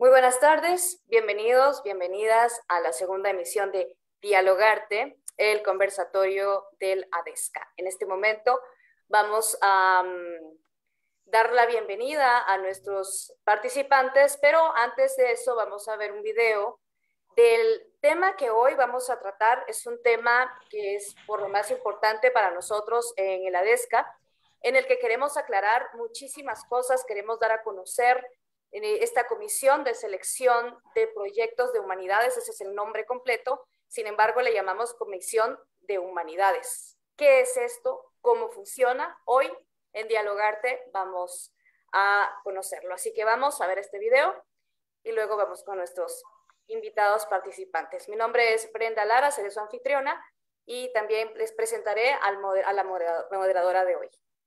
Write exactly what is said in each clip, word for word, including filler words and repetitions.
Muy buenas tardes, bienvenidos, bienvenidas a la segunda emisión de Dialogarte, el conversatorio del ADESCA. En este momento vamos a um, dar la bienvenida a nuestros participantes, pero antes de eso vamos a ver un video del tema que hoy vamos a tratar. Es un tema que es por lo más importante para nosotros en el ADESCA, en el que queremos aclarar muchísimas cosas, queremos dar a conocer esta comisión de selección de proyectos de humanidades. Ese es el nombre completo, sin embargo le llamamos Comisión de Humanidades. ¿Qué es esto? ¿Cómo funciona? Hoy en Dialogarte vamos a conocerlo, así que vamos a ver este video y luego vamos con nuestros invitados participantes. Mi nombre es Brenda Lara, seré su anfitriona y también les presentaré al moder a la moderadora de hoy.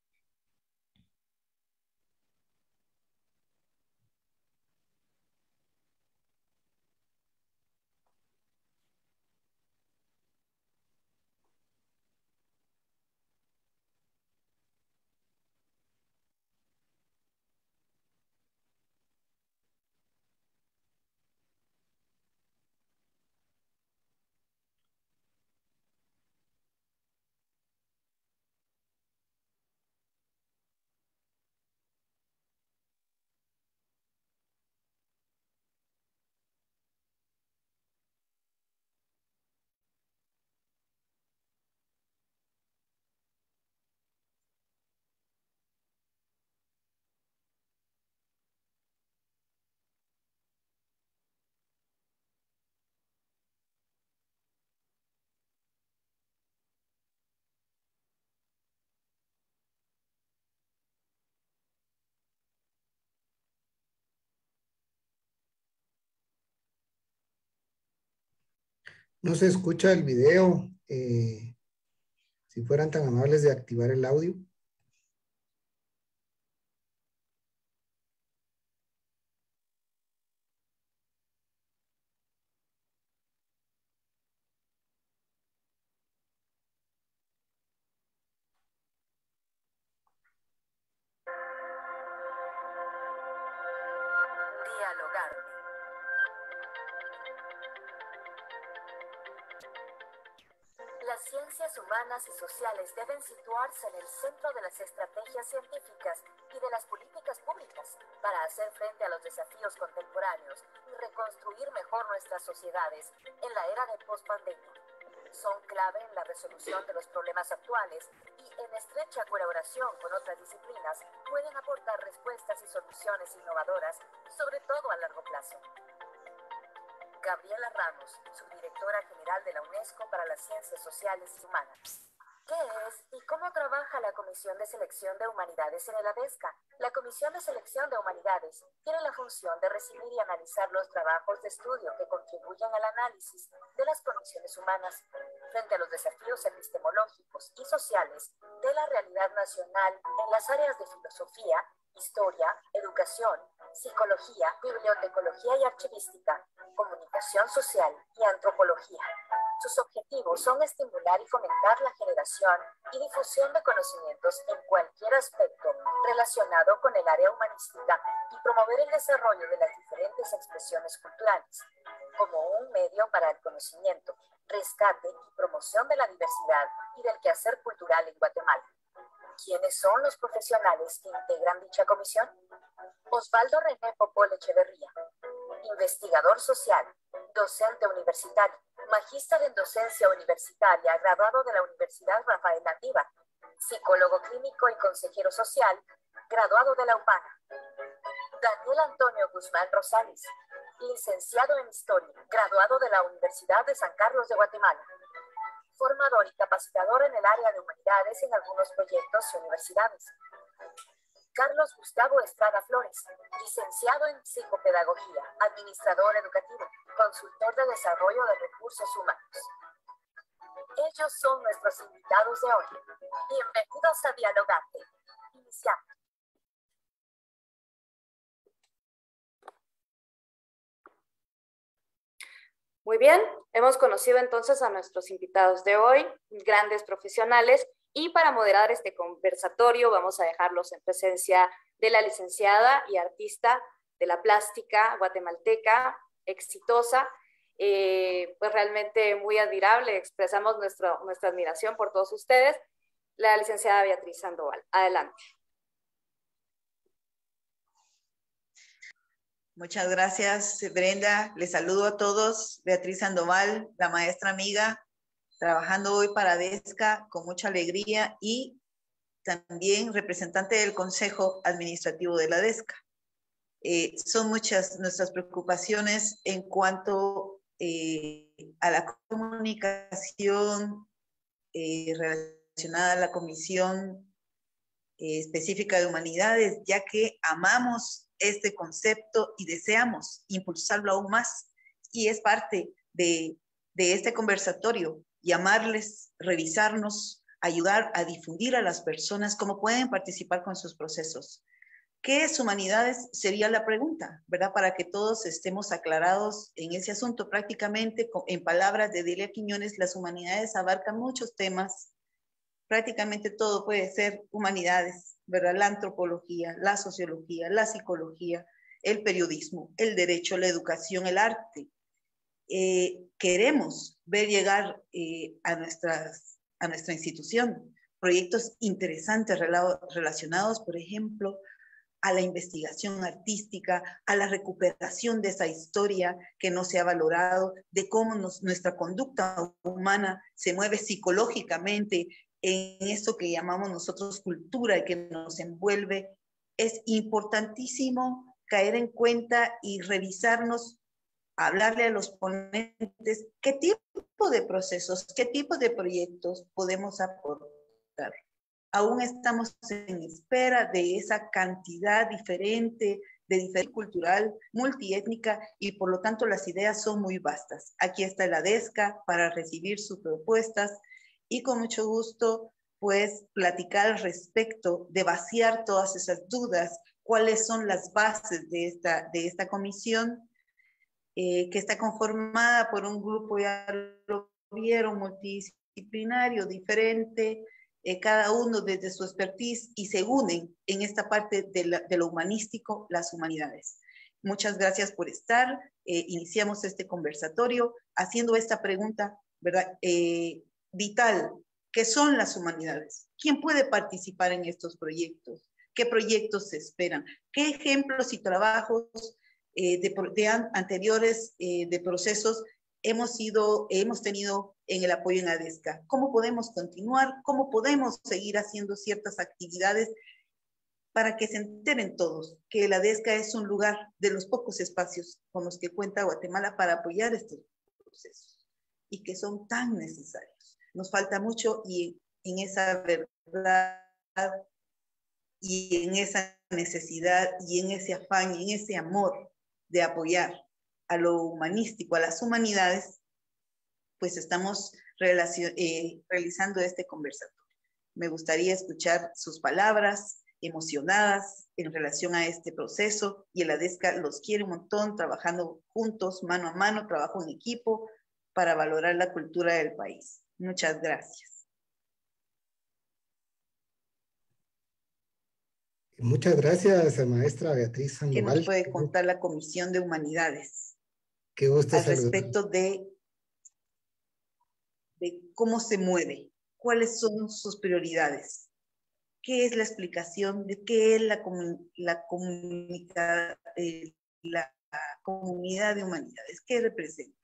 No se escucha el video. Eh, si fueran tan amables de activar el audio. Dialogarte. Las ciencias humanas y sociales deben situarse en el centro de las estrategias científicas y de las políticas públicas para hacer frente a los desafíos contemporáneos y reconstruir mejor nuestras sociedades en la era de post-pandemia. Son clave en la resolución de los problemas actuales y, en estrecha colaboración con otras disciplinas, pueden aportar respuestas y soluciones innovadoras, sobre todo a largo plazo. Gabriela Ramos, subdirectora general de la UNESCO para las Ciencias Sociales y Humanas. ¿Qué es y cómo trabaja la Comisión de Selección de Humanidades en el ADESCA? La Comisión de Selección de Humanidades tiene la función de recibir y analizar los trabajos de estudio que contribuyen al análisis de las condiciones humanas frente a los desafíos epistemológicos y sociales de la realidad nacional en las áreas de filosofía, historia, educación, psicología, bibliotecología y archivística, comunicación social y antropología. Sus objetivos son estimular y fomentar la generación y difusión de conocimientos en cualquier aspecto relacionado con el área humanística y promover el desarrollo de las diferentes expresiones culturales, como un medio para el conocimiento, rescate y promoción de la diversidad y del quehacer cultural en Guatemala. ¿Quiénes son los profesionales que integran dicha comisión? Osvaldo René Popol Echeverría, investigador social, docente universitario, magíster en docencia universitaria, graduado de la Universidad Rafael Landívar, psicólogo clínico y consejero social, graduado de la UPANA. Daniel Antonio Guzmán Rosales, licenciado en Historia, graduado de la Universidad de San Carlos de Guatemala. Formador y capacitador en el área de humanidades en algunos proyectos y universidades. Carlos Gustavo Estrada Flores, licenciado en Psicopedagogía, administrador educativo, consultor de desarrollo de recursos humanos. Ellos son nuestros invitados de hoy. Bienvenidos a Dialogarte. Iniciamos. Muy bien, hemos conocido entonces a nuestros invitados de hoy, grandes profesionales, y para moderar este conversatorio vamos a dejarlos en presencia de la licenciada y artista de la plástica guatemalteca, exitosa, eh, pues realmente muy admirable. Expresamos nuestro, nuestra admiración por todos ustedes. La licenciada Beatriz Sandoval. Adelante. Muchas gracias, Brenda. Les saludo a todos. Beatriz Sandoval, la maestra amiga, trabajando hoy para ADESCA con mucha alegría y también representante del Consejo Administrativo de la ADESCA. Eh, son muchas nuestras preocupaciones en cuanto eh, a la comunicación eh, relacionada a la Comisión eh, Específica de Humanidades, ya que amamos este concepto y deseamos impulsarlo aún más. Y es parte de, de este conversatorio, llamarles, revisarnos, ayudar a difundir a las personas cómo pueden participar con sus procesos. ¿Qué es humanidades? Sería la pregunta, ¿verdad? Para que todos estemos aclarados en ese asunto. Prácticamente, en palabras de Delia Quiñones, las humanidades abarcan muchos temas. Prácticamente todo puede ser humanidades, ¿verdad? La antropología, la sociología, la psicología, el periodismo, el derecho, la educación, el arte. Eh, queremos ver llegar eh, a, nuestras, a nuestra institución proyectos interesantes relacionados, por ejemplo, a la investigación artística, a la recuperación de esa historia que no se ha valorado, de cómo nos, nuestra conducta humana se mueve psicológicamente en eso que llamamos nosotros cultura y que nos envuelve. Es importantísimo caer en cuenta y revisarnos, hablarle a los ponentes qué tipo de procesos, qué tipo de proyectos podemos aportar. Aún estamos en espera de esa cantidad diferente, de diferencia cultural, multiétnica, y por lo tanto las ideas son muy vastas. Aquí está la ADESCA para recibir sus propuestas y con mucho gusto pues platicar al respecto, de vaciar todas esas dudas, cuáles son las bases de esta, de esta comisión, eh, que está conformada por un grupo, ya lo vieron, multidisciplinario, diferente, Eh, cada uno desde su expertise, y se unen en esta parte de, la, de lo humanístico, las humanidades. Muchas gracias por estar. Eh, iniciamos este conversatorio haciendo esta pregunta, ¿verdad? Eh, vital, ¿qué son las humanidades? ¿Quién puede participar en estos proyectos? ¿Qué proyectos se esperan? ¿Qué ejemplos y trabajos eh, de, de an, anteriores eh, de procesos hemos, sido, hemos tenido en el apoyo en ADESCA? ¿Cómo podemos continuar? ¿Cómo podemos seguir haciendo ciertas actividades para que se enteren todos que la ADESCA es un lugar de los pocos espacios con los que cuenta Guatemala para apoyar estos procesos y que son tan necesarios? Nos falta mucho, y en esa verdad y en esa necesidad y en ese afán y en ese amor de apoyar a lo humanístico, a las humanidades, pues estamos eh, realizando este conversatorio. Me gustaría escuchar sus palabras emocionadas en relación a este proceso, y el ADESCA los quiere un montón, trabajando juntos, mano a mano, trabajo en equipo para valorar la cultura del país. Muchas gracias. Muchas gracias, maestra Beatriz Sandoval. ¿Qué nos puede contar la Comisión de Humanidades? Qué gusto al saludar. respecto de, de cómo se mueve, cuáles son sus prioridades, qué es la explicación de qué es la, comun, la, comunica, eh, la comunidad de humanidades, qué representa?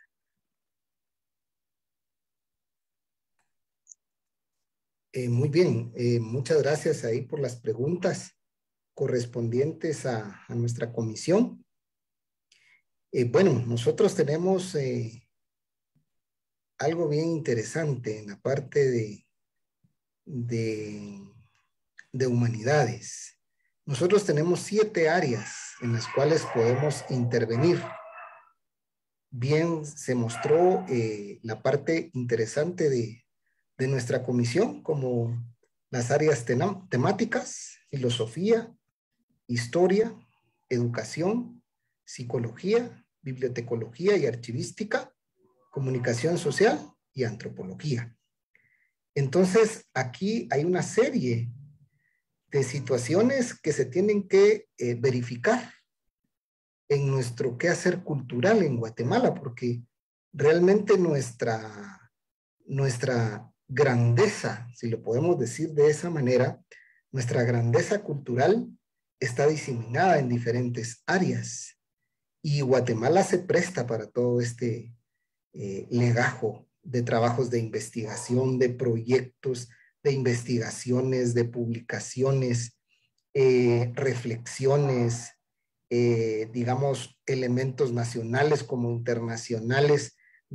Eh, muy bien, eh, muchas gracias ahí por las preguntas correspondientes a, a nuestra comisión. Eh, bueno, nosotros tenemos eh, algo bien interesante en la parte de, de, de humanidades. Nosotros tenemos siete áreas en las cuales podemos intervenir. Bien, se mostró eh, la parte interesante de, de nuestra comisión, como las áreas temáticas, filosofía, historia, educación, psicología, bibliotecología y archivística, comunicación social y antropología. Entonces, aquí hay una serie de situaciones que se tienen que eh, verificar en nuestro quehacer cultural en Guatemala, porque realmente nuestra, nuestra grandeza, si lo podemos decir de esa manera, nuestra grandeza cultural está diseminada en diferentes áreas y Guatemala se presta para todo este eh, legajo de trabajos de investigación, de proyectos, de investigaciones, de publicaciones, eh, reflexiones, eh, digamos, elementos nacionales como internacionales,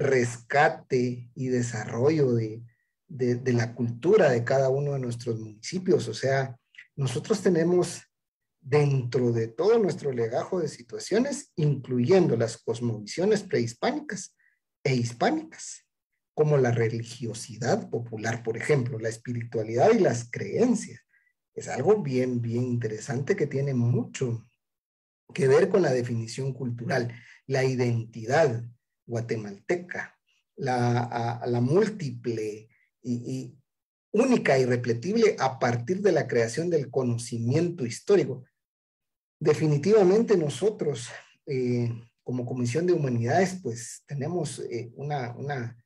rescate y desarrollo de, de, de la cultura de cada uno de nuestros municipios. O sea, nosotros tenemos dentro de todo nuestro legajo de situaciones, incluyendo las cosmovisiones prehispánicas e hispánicas, como la religiosidad popular, por ejemplo, la espiritualidad y las creencias. Es algo bien, bien interesante que tiene mucho que ver con la definición cultural, la identidad guatemalteca, la, a, la múltiple y, y única y irrepetible a partir de la creación del conocimiento histórico. Definitivamente nosotros, eh, como Comisión de Humanidades, pues tenemos eh, una, una,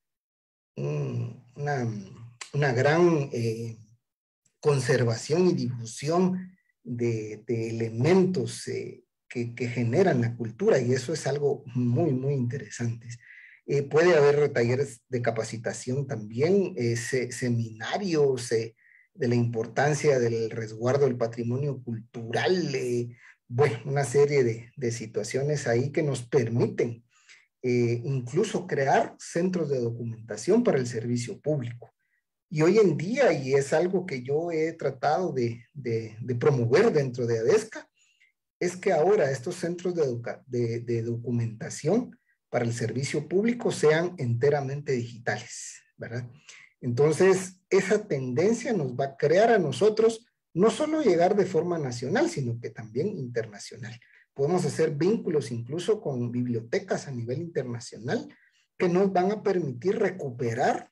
un, una, una gran eh, conservación y difusión de, de elementos eh, que, que generan la cultura, y eso es algo muy, muy interesante. Eh, puede haber talleres de capacitación también, eh, se, seminarios eh, de la importancia del resguardo del patrimonio cultural, eh, bueno, una serie de, de situaciones ahí que nos permiten eh, incluso crear centros de documentación para el servicio público. Y hoy en día, y es algo que yo he tratado de, de, de promover dentro de ADESCA, es que ahora estos centros de, educa de, de documentación para el servicio público sean enteramente digitales, ¿verdad? Entonces, esa tendencia nos va a crear a nosotros no solo llegar de forma nacional, sino que también internacional. Podemos hacer vínculos incluso con bibliotecas a nivel internacional que nos van a permitir recuperar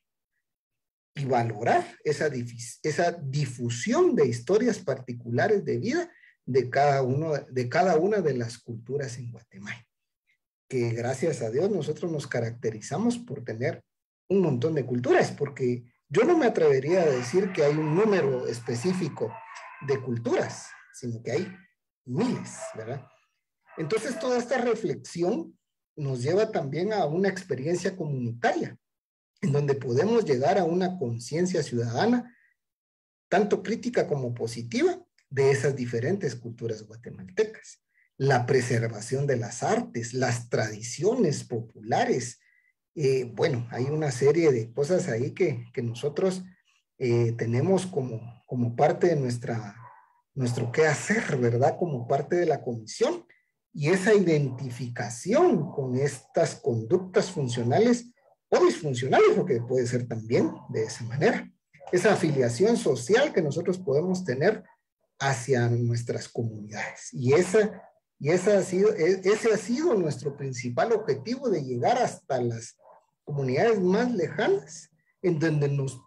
y valorar esa, esa difusión de historias particulares de vida de cada, uno, de cada una de las culturas en Guatemala. Que gracias a Dios nosotros nos caracterizamos por tener un montón de culturas, porque yo no me atrevería a decir que hay un número específico de culturas, sino que hay miles, ¿verdad? Entonces toda esta reflexión nos lleva también a una experiencia comunitaria, en donde podemos llegar a una conciencia ciudadana, tanto crítica como positiva, de esas diferentes culturas guatemaltecas. La preservación de las artes, las tradiciones populares. Eh, bueno, hay una serie de cosas ahí que, que nosotros eh, tenemos como, como parte de nuestra, nuestro quehacer, ¿verdad? Como parte de la comisión. Y esa identificación con estas conductas funcionales o disfuncionales, porque puede ser también de esa manera. Esa afiliación social que nosotros podemos tener hacia nuestras comunidades. Y, esa, y esa ha sido, ese ha sido nuestro principal objetivo, de llegar hasta las comunidades más lejanas, en donde nos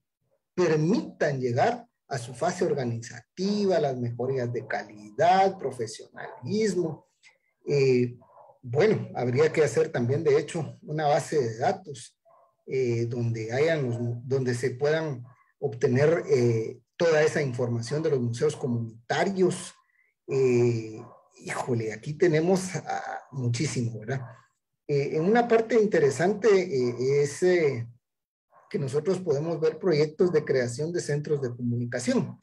permitan llegar a su fase organizativa, las mejorías de calidad, profesionalismo. Eh, bueno, habría que hacer también, de hecho, una base de datos eh, donde, hayan los, donde se puedan obtener eh, toda esa información de los museos comunitarios. Eh, híjole, aquí tenemos ah, muchísimo, ¿verdad? Eh, en una parte interesante eh, es eh, que nosotros podemos ver proyectos de creación de centros de comunicación.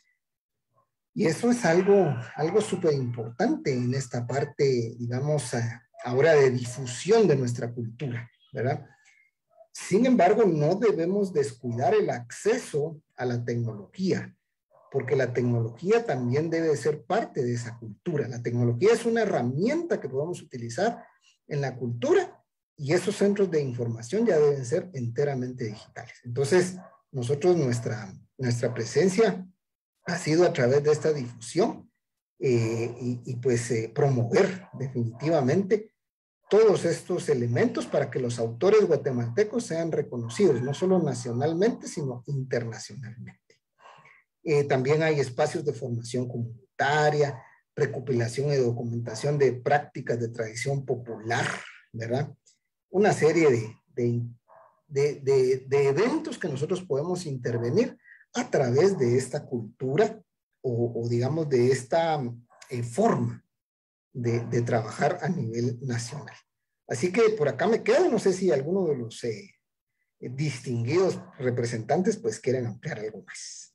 Y eso es algo, algo súper importante en esta parte, digamos, ahora de difusión de nuestra cultura, ¿verdad? Sin embargo, no debemos descuidar el acceso a la tecnología, porque la tecnología también debe ser parte de esa cultura. La tecnología es una herramienta que podemos utilizar en la cultura, y esos centros de información ya deben ser enteramente digitales. Entonces, nosotros, nuestra, nuestra presencia ha sido a través de esta difusión eh, y, y pues eh, promover definitivamente todos estos elementos para que los autores guatemaltecos sean reconocidos, no solo nacionalmente, sino internacionalmente. Eh, también hay espacios de formación comunitaria, recopilación y documentación de prácticas de tradición popular, ¿verdad? Una serie de, de, de, de, de eventos que nosotros podemos intervenir a través de esta cultura o, o digamos, de esta eh, forma de, de trabajar a nivel nacional. Así que por acá me quedo, no sé si alguno de los eh, distinguidos representantes pues quieren ampliar algo más.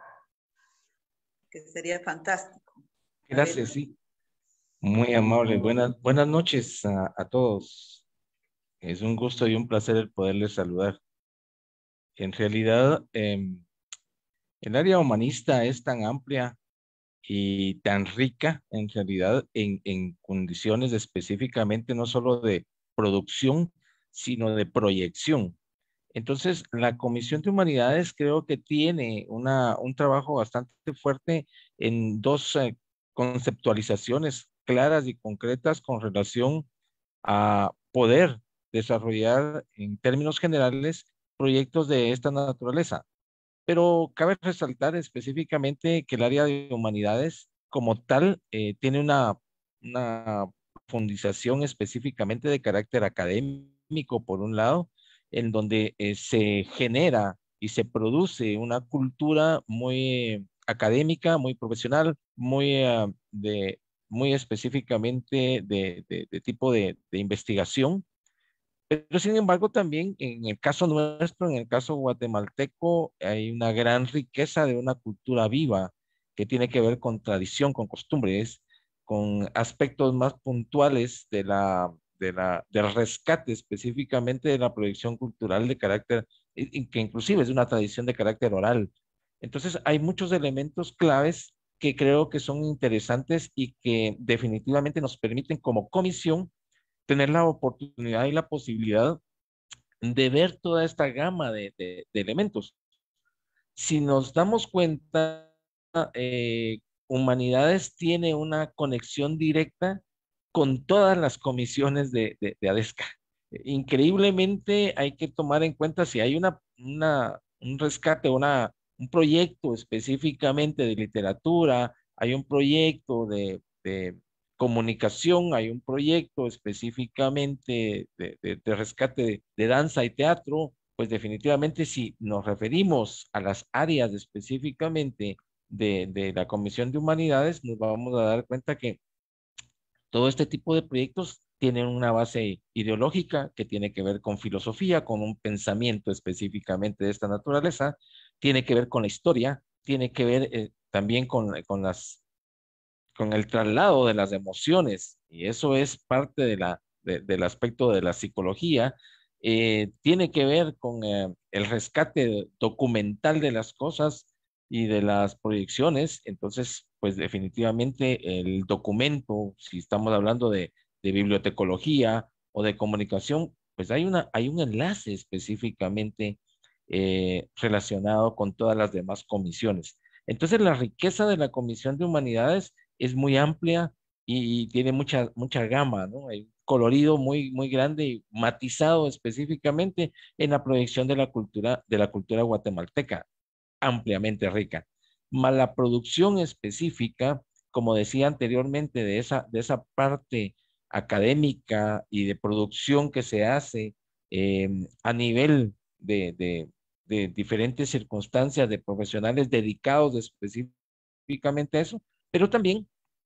Que sería fantástico. Gracias, sí. Muy amable. Buenas, buenas noches a, a todos. Es un gusto y un placer el poderles saludar. En realidad, eh, el área humanista es tan amplia y tan rica, en realidad, en, en condiciones específicamente no solo de producción, sino de proyección. Entonces, la Comisión de Humanidades creo que tiene una, un trabajo bastante fuerte en dos eh, conceptualizaciones claras y concretas con relación a poder desarrollar en términos generales proyectos de esta naturaleza. Pero cabe resaltar específicamente que el área de humanidades como tal eh, tiene una, una profundización específicamente de carácter académico, por un lado, en donde eh, se genera y se produce una cultura muy eh, académica, muy profesional, muy, eh, de, muy específicamente de, de, de tipo de, de investigación. Pero sin embargo, también en el caso nuestro, en el caso guatemalteco, hay una gran riqueza de una cultura viva que tiene que ver con tradición, con costumbres, con aspectos más puntuales de la, de la, del rescate específicamente de la proyección cultural de carácter, y- y que inclusive es una tradición de carácter oral. Entonces, hay muchos elementos claves que creo que son interesantes y que definitivamente nos permiten como comisión tener la oportunidad y la posibilidad de ver toda esta gama de, de- de elementos. Si nos damos cuenta, eh, Humanidades tiene una conexión directa con todas las comisiones de, de, de ADESCA. Increíblemente hay que tomar en cuenta si hay una, una, un rescate, una, un proyecto específicamente de literatura, hay un proyecto de, de comunicación, hay un proyecto específicamente de, de- de rescate de, de danza y teatro, pues definitivamente si nos referimos a las áreas específicamente de, de la Comisión de Humanidades, nos vamos a dar cuenta que todo este tipo de proyectos tienen una base ideológica que tiene que ver con filosofía, con un pensamiento específicamente de esta naturaleza, tiene que ver con la historia, tiene que ver eh, también con, con las con el traslado de las emociones, y eso es parte de la, de- del aspecto de la psicología, eh, tiene que ver con eh, el rescate documental de las cosas y de las proyecciones. Entonces, pues definitivamente el documento, si estamos hablando de, de bibliotecología o de comunicación, pues hay una, hay un enlace específicamente eh, relacionado con todas las demás comisiones. Entonces, la riqueza de la Comisión de Humanidades es muy amplia y, tiene mucha, mucha gama, ¿no? Hay un colorido muy, muy grande y matizado específicamente en la proyección de la cultura, de la cultura guatemalteca, ampliamente rica. Más la producción específica, como decía anteriormente, de esa, de esa parte académica y de producción que se hace eh, a nivel de, de, de diferentes circunstancias de profesionales dedicados específicamente a eso, pero también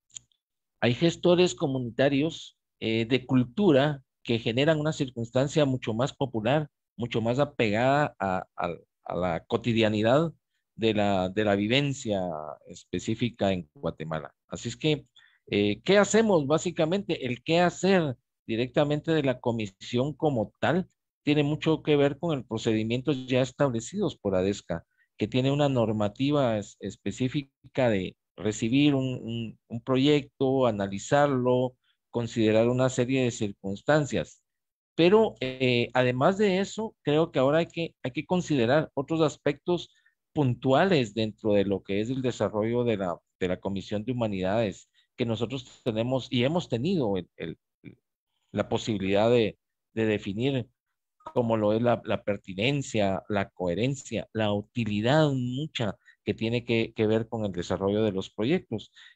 hay gestores comunitarios eh, de cultura que generan una circunstancia mucho más popular, mucho más apegada a, a- a la cotidianidad de la, de la vivencia específica en Guatemala. Así es que, eh, ¿qué hacemos básicamente? El qué hacer directamente de la comisión como tal tiene mucho que ver con el procedimientos ya establecidos por ADESCA, que tiene una normativa es- específica de recibir un, un- un proyecto, analizarlo, considerar una serie de circunstancias. Pero eh, además de eso, creo que ahora hay que, hay que considerar otros aspectos puntuales dentro de lo que es el desarrollo de la, de la Comisión de Humanidades, que nosotros tenemos y hemos tenido el- el- la posibilidad de, de definir como lo es la, la pertinencia, la coherencia, la utilidad mucha que tiene que, que ver con el desarrollo de los proyectos.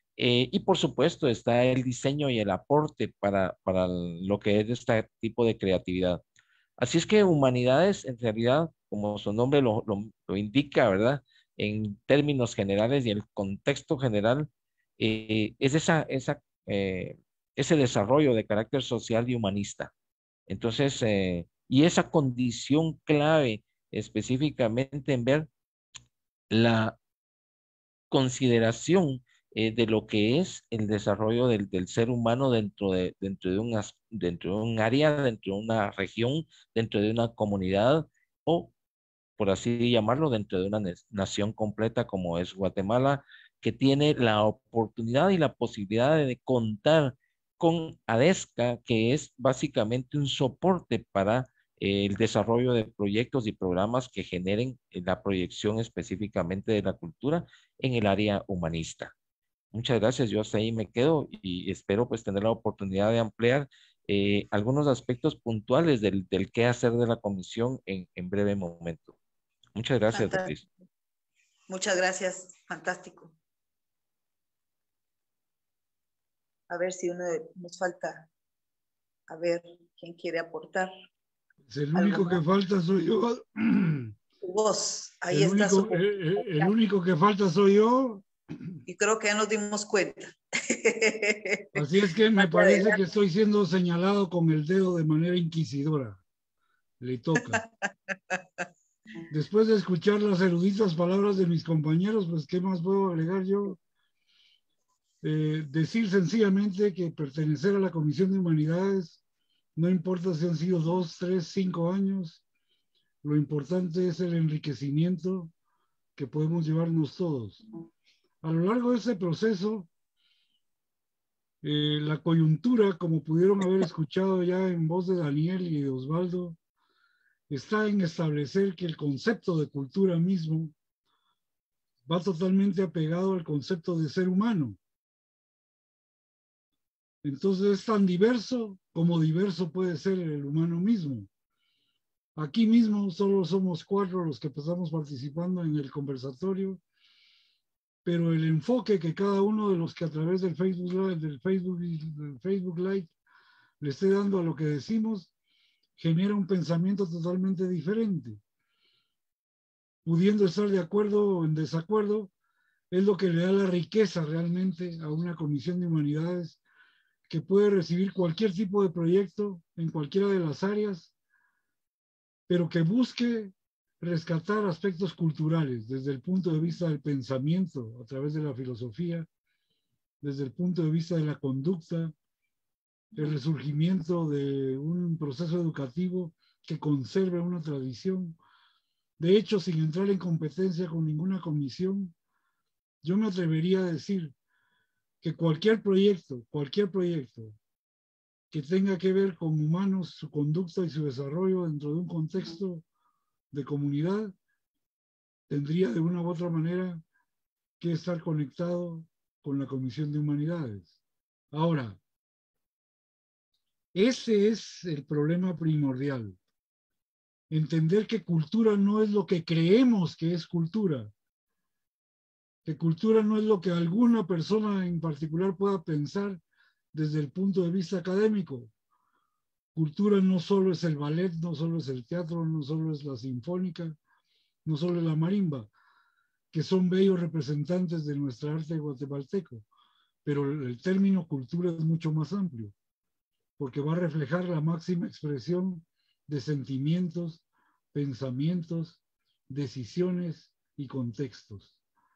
Eh, y por supuesto está el diseño y el aporte para, para lo que es este tipo de creatividad. Así es que humanidades, en realidad, como su nombre lo, lo, lo indica, ¿verdad? En términos generales y el contexto general, eh, es esa, esa, eh, ese desarrollo de carácter social y humanista. Entonces, eh, y esa condición clave específicamente en ver la consideración eh, de lo que es el desarrollo del, del ser humano dentro de, dentro de un, as- dentro de un área, dentro de una región, dentro de una comunidad o, por así llamarlo, dentro de una nes- nación completa como es Guatemala, que tiene la oportunidad y la posibilidad de contar con ADESCA, que es básicamente un soporte para eh, el desarrollo de proyectos y programas que generen eh, la proyección específicamente de la cultura en el área humanista. Muchas gracias, yo hasta ahí me quedo y espero pues tener la oportunidad de ampliar eh, algunos aspectos puntuales del, del qué hacer de la comisión en, en breve momento. Muchas gracias, Beatriz. Fantástico. Muchas gracias, fantástico. A ver si uno de, nos falta, a ver quién quiere aportar. Pues el algo único que más. falta soy yo. Tu voz, ahí El está su único, el, el único que falta soy yo. y creo que ya nos dimos cuenta. Así es que me Pase parece adelante. que estoy siendo señalado con el dedo de manera inquisidora. Le toca. Después de escuchar las eruditas palabras de mis compañeros, pues ¿qué más puedo agregar yo? Eh, decir sencillamente que pertenecer a la Comisión de Humanidades, no importa si han sido dos, tres, cinco años, lo importante es el enriquecimiento que podemos llevarnos todos. A lo largo de ese proceso, eh, la coyuntura, como pudieron haber escuchado ya en voz de Daniel y de Osvaldo, está en establecer que el concepto de cultura mismo va totalmente apegado al concepto de ser humano. Entonces es tan diverso como diverso puede ser el humano mismo. Aquí mismo solo somos cuatro los que estamos participando en el conversatorio, pero el enfoque que cada uno de los que a través del Facebook Live, del Facebook, del Facebook Live le esté dando a lo que decimos, genera un pensamiento totalmente diferente. Pudiendo estar de acuerdo o en desacuerdo, es lo que le da la riqueza realmente a una comisión de humanidades que puede recibir cualquier tipo de proyecto en cualquiera de las áreas, pero que busque rescatar aspectos culturales desde el punto de vista del pensamiento, a través de la filosofía, desde el punto de vista de la conducta, el resurgimiento de un proceso educativo que conserve una tradición. De hecho, sin entrar en competencia con ninguna comisión, yo me atrevería a decir que cualquier proyecto, cualquier proyecto que tenga que ver con humanos, su conducta y su desarrollo dentro de un contexto de comunidad, tendría de una u otra manera que estar conectado con la Comisión de Humanidades. Ahora, ese es el problema primordial. Entender que cultura no es lo que creemos que es cultura. Que cultura no es lo que alguna persona en particular pueda pensar desde el punto de vista académico. Cultura no solo es el ballet, no solo es el teatro, no solo es la sinfónica, no solo es la marimba, que son bellos representantes de nuestra arte guatemalteco, pero el término cultura es mucho más amplio, porque va a reflejar la máxima expresión de sentimientos, pensamientos, decisiones y contextos.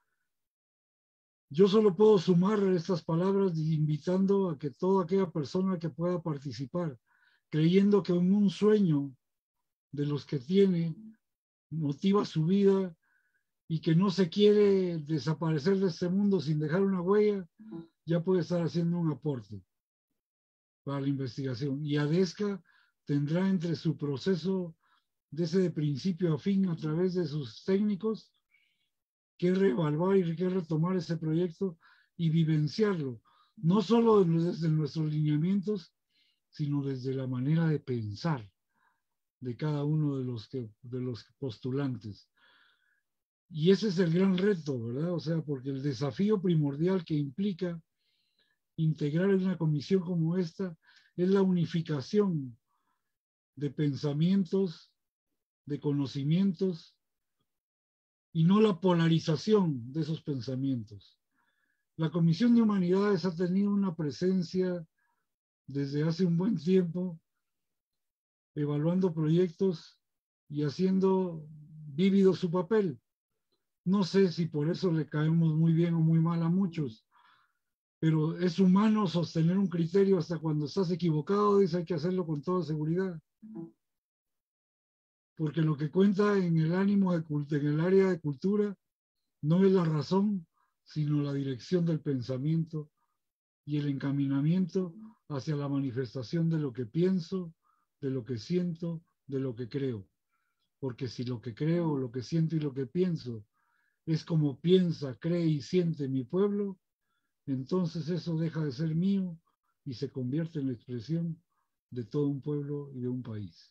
Yo solo puedo sumar estas palabras invitando a que toda aquella persona que pueda participar, creyendo que en un sueño de los que tiene motiva su vida y que no se quiere desaparecer de este mundo sin dejar una huella, ya puede estar haciendo un aporte para la investigación. Y ADESCA tendrá entre su proceso de ese de principio a fin a través de sus técnicos que reevaluar y que retomar ese proyecto y vivenciarlo, no solo desde nuestros lineamientos, sino desde la manera de pensar de cada uno de los, que, de los postulantes. Y ese es el gran reto, ¿verdad? O sea, porque el desafío primordial que implica integrar en una comisión como esta es la unificación de pensamientos, de conocimientos, y no la polarización de esos pensamientos. La Comisión de Humanidades ha tenido una presencia desde hace un buen tiempo, evaluando proyectos y haciendo vívido su papel. No sé si por eso le caemos muy bien o muy mal a muchos, pero es humano sostener un criterio hasta cuando estás equivocado, dice, hay que hacerlo con toda seguridad. Porque lo que cuenta en el ánimo de culto, en el área de cultura, no es la razón, sino la dirección del pensamiento y el encaminamiento hacia la manifestación de lo que pienso, de lo que siento, de lo que creo. Porque si lo que creo, lo que siento y lo que pienso es como piensa, cree y siente mi pueblo, entonces eso deja de ser mío y se convierte en la expresión de todo un pueblo y de un país.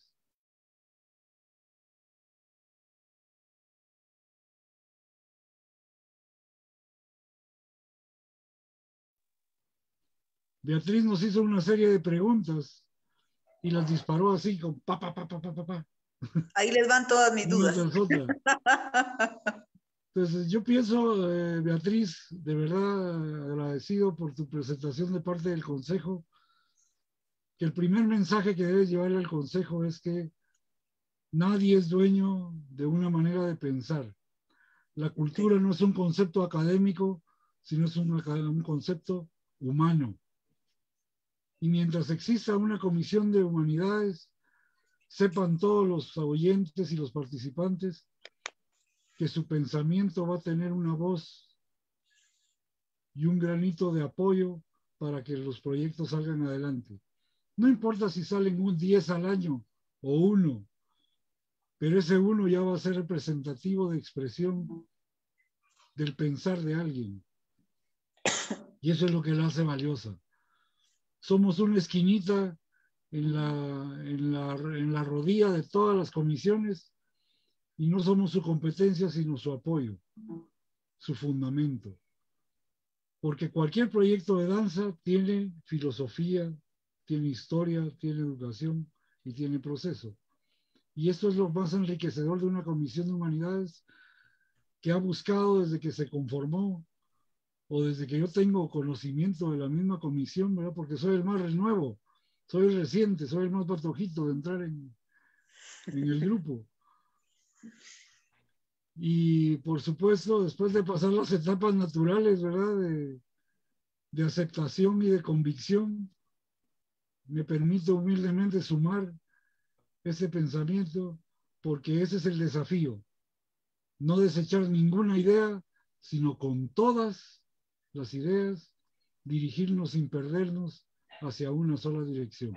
Beatriz nos hizo una serie de preguntas y las disparó así, con pa, pa, pa, pa, pa, pa, pa. Ahí les van todas mis Una dudas. tras otra. Entonces, yo pienso, eh, Beatriz, de verdad agradecido por tu presentación de parte del Consejo, que el primer mensaje que debes llevarle al Consejo es que nadie es dueño de una manera de pensar. La cultura no es un concepto académico, sino es un, un concepto humano. Y mientras exista una comisión de humanidades, sepan todos los oyentes y los participantes que su pensamiento va a tener una voz y un granito de apoyo para que los proyectos salgan adelante. No importa si salen un diez al año o uno, pero ese uno ya va a ser representativo de expresión del pensar de alguien. Y eso es lo que la hace valiosa. Somos una esquinita en la, en la, en la rodilla de todas las comisiones y no somos su competencia, sino su apoyo, su fundamento. Porque cualquier proyecto de danza tiene filosofía, tiene historia, tiene educación y tiene proceso. Y esto es lo más enriquecedor de una comisión de humanidades que ha buscado desde que se conformó o desde que yo tengo conocimiento de la misma comisión, ¿verdad? Porque soy el más nuevo, soy el reciente, soy el más patojito de entrar en, en el grupo. Y por supuesto, después de pasar las etapas naturales, ¿verdad? De, de aceptación y de convicción, me permito humildemente sumar ese pensamiento porque ese es el desafío. No desechar ninguna idea, sino con todas las ideas, dirigirnos sin perdernos hacia una sola dirección.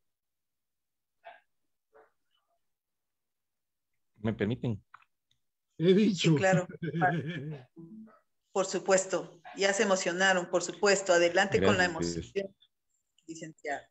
¿Me permiten? He dicho. Sí, claro. Por supuesto. Ya se emocionaron, por supuesto. Adelante con la emoción, licenciada.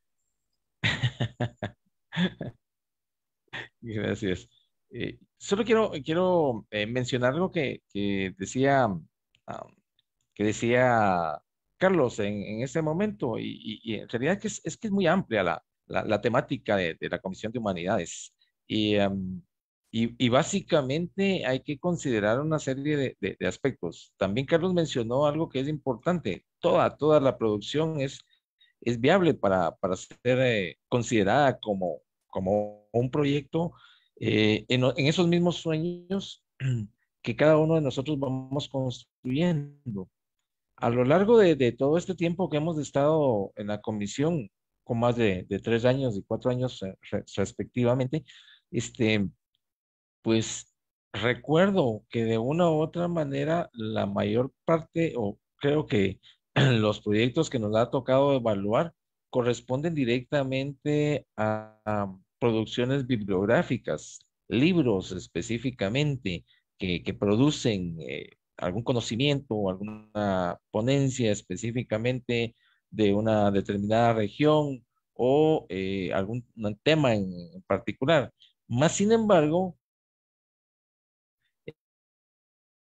Gracias. Eh, solo quiero, quiero eh, mencionar algo que, que decía, um, que decía Carlos en, en ese momento, y, y- y en realidad que es, es que es muy amplia la, la, la temática de, de la Comisión de Humanidades. Y, um, y, y básicamente hay que considerar una serie de, de- de aspectos. También Carlos mencionó algo que es importante. Toda, toda la producción es, es viable para, para ser eh, considerada como, como un proyecto eh, en, en esos mismos sueños que cada uno de nosotros vamos construyendo. A lo largo de, de todo este tiempo que hemos estado en la comisión, con más de, de tres años y cuatro años eh, re- respectivamente, este, pues recuerdo que de una u otra manera la mayor parte, o creo que los proyectos que nos ha tocado evaluar corresponden directamente a, a producciones bibliográficas, libros específicamente que, que producen eh, algún conocimiento o alguna ponencia específicamente de una determinada región o eh, algún tema en en particular. Más sin embargo,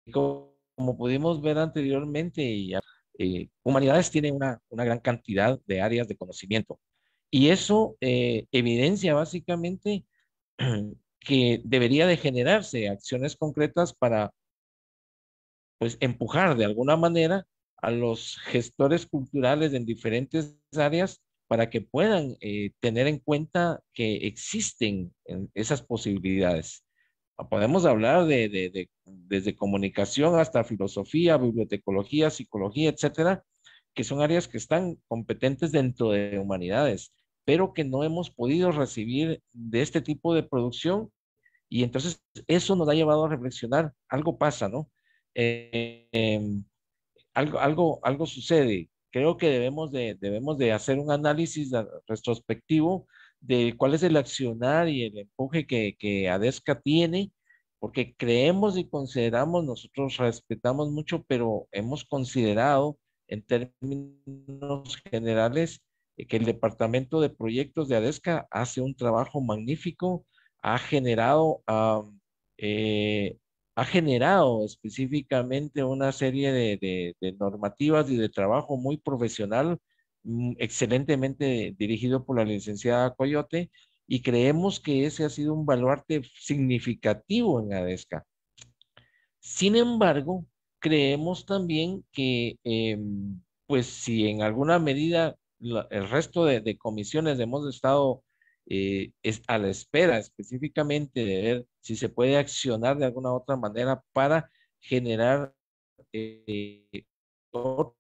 como, como pudimos ver anteriormente, y, eh, humanidades tiene una, una gran cantidad de áreas de conocimiento. Y eso eh, evidencia básicamente que debería de generarse acciones concretas para, pues, empujar de alguna manera a los gestores culturales en diferentes áreas para que puedan eh, tener en cuenta que existen en esas posibilidades. Podemos hablar de, de- de- desde comunicación hasta filosofía, bibliotecología, psicología, etcétera, que son áreas que están competentes dentro de humanidades, pero que no hemos podido recibir de este tipo de producción, y entonces eso nos ha llevado a reflexionar. Algo pasa, ¿no? Eh, em, algo, algo, algo sucede. Creo que debemos de, debemos de hacer un análisis de- retrospectivo de cuál es el accionar y el empuje que, que ADESCA tiene, porque creemos y consideramos, nosotros respetamos mucho, pero hemos considerado en términos generales eh, que el Departamento de Proyectos de ADESCA hace un trabajo magnífico, ha generado, ah, eh, ha generado específicamente una serie de, de- de normativas y de trabajo muy profesional, mm, excelentemente dirigido por la licenciada Coyote, y creemos que ese ha sido un baluarte significativo en ADESCA. Sin embargo, creemos también que, em, pues si en alguna medida la- el resto de, de comisiones hemos estado eh, es a la espera específicamente de ver si se puede accionar de alguna otra manera para generar eh, otro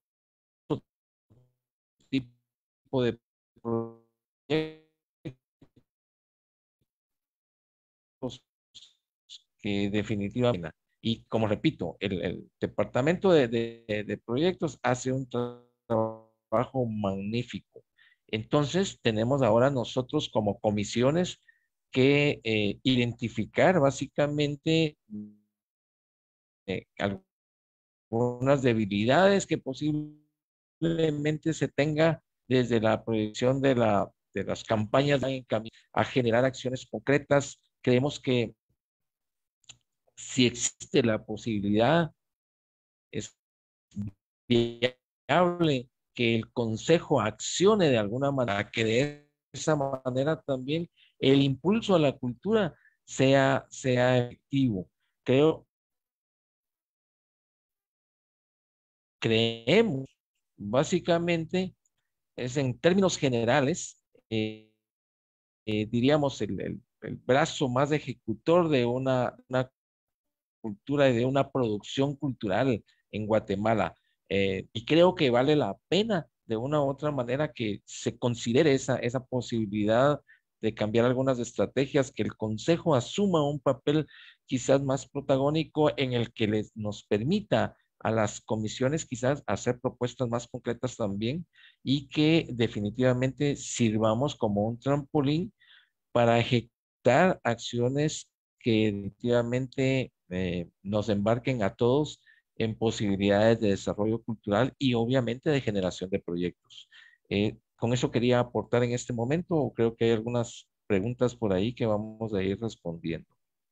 tipo de proyectos que definitivamente, y como repito, el, el departamento de, de- de proyectos hace un tra- trabajo magnífico. Entonces, tenemos ahora nosotros como comisiones que eh, identificar básicamente eh, algunas debilidades que posiblemente se tenga desde la proyección de la, de las campañas en camino a generar acciones concretas. Creemos que si existe la posibilidad, es viable que el Consejo accione de alguna manera, que de esa manera también el impulso a la cultura sea, sea efectivo. Creo, creemos, básicamente, es en términos generales, eh, eh, diríamos, el, el- el brazo más ejecutor de una, una cultura y de una producción cultural en Guatemala. Eh, y creo que vale la pena de una u otra manera que se considere esa, esa posibilidad de cambiar algunas estrategias, que el Consejo asuma un papel quizás más protagónico en el que les, nos permita a las comisiones quizás hacer propuestas más concretas también, y que definitivamente sirvamos como un trampolín para ejecutar acciones que definitivamente eh, nos embarquen a todos en posibilidades de desarrollo cultural y obviamente de generación de proyectos. Eh, con eso quería aportar en este momento. Creo que hay algunas preguntas por ahí que vamos a ir respondiendo.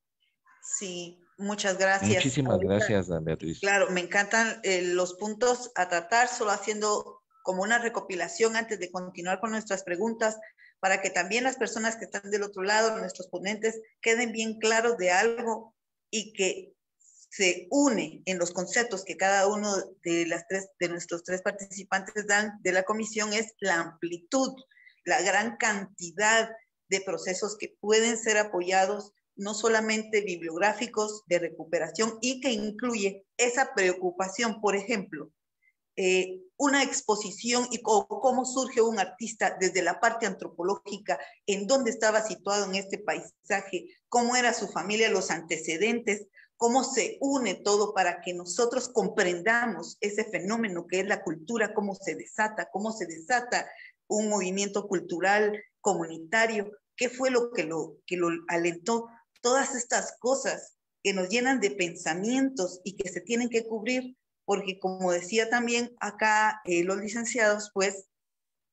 Sí, muchas gracias. Muchísimas Ahorita, gracias, Ana Beatriz. claro, me encantan eh, los puntos a tratar, solo haciendo como una recopilación antes de continuar con nuestras preguntas, para que también las personas que están del otro lado, nuestros ponentes, queden bien claros de algo y que se une en los conceptos que cada uno de, las tres, de nuestros tres participantes dan de la comisión, es la amplitud, la gran cantidad de procesos que pueden ser apoyados, no solamente bibliográficos de recuperación, y que incluye esa preocupación, por ejemplo, eh, una exposición y cómo surge un artista desde la parte antropológica, en dónde estaba situado en este paisaje, cómo era su familia, los antecedentes, cómo se une todo para que nosotros comprendamos ese fenómeno que es la cultura, cómo se desata, cómo se desata un movimiento cultural comunitario, qué fue lo que lo, que lo alentó, todas estas cosas que nos llenan de pensamientos y que se tienen que cubrir, porque como decía también acá eh, los licenciados, pues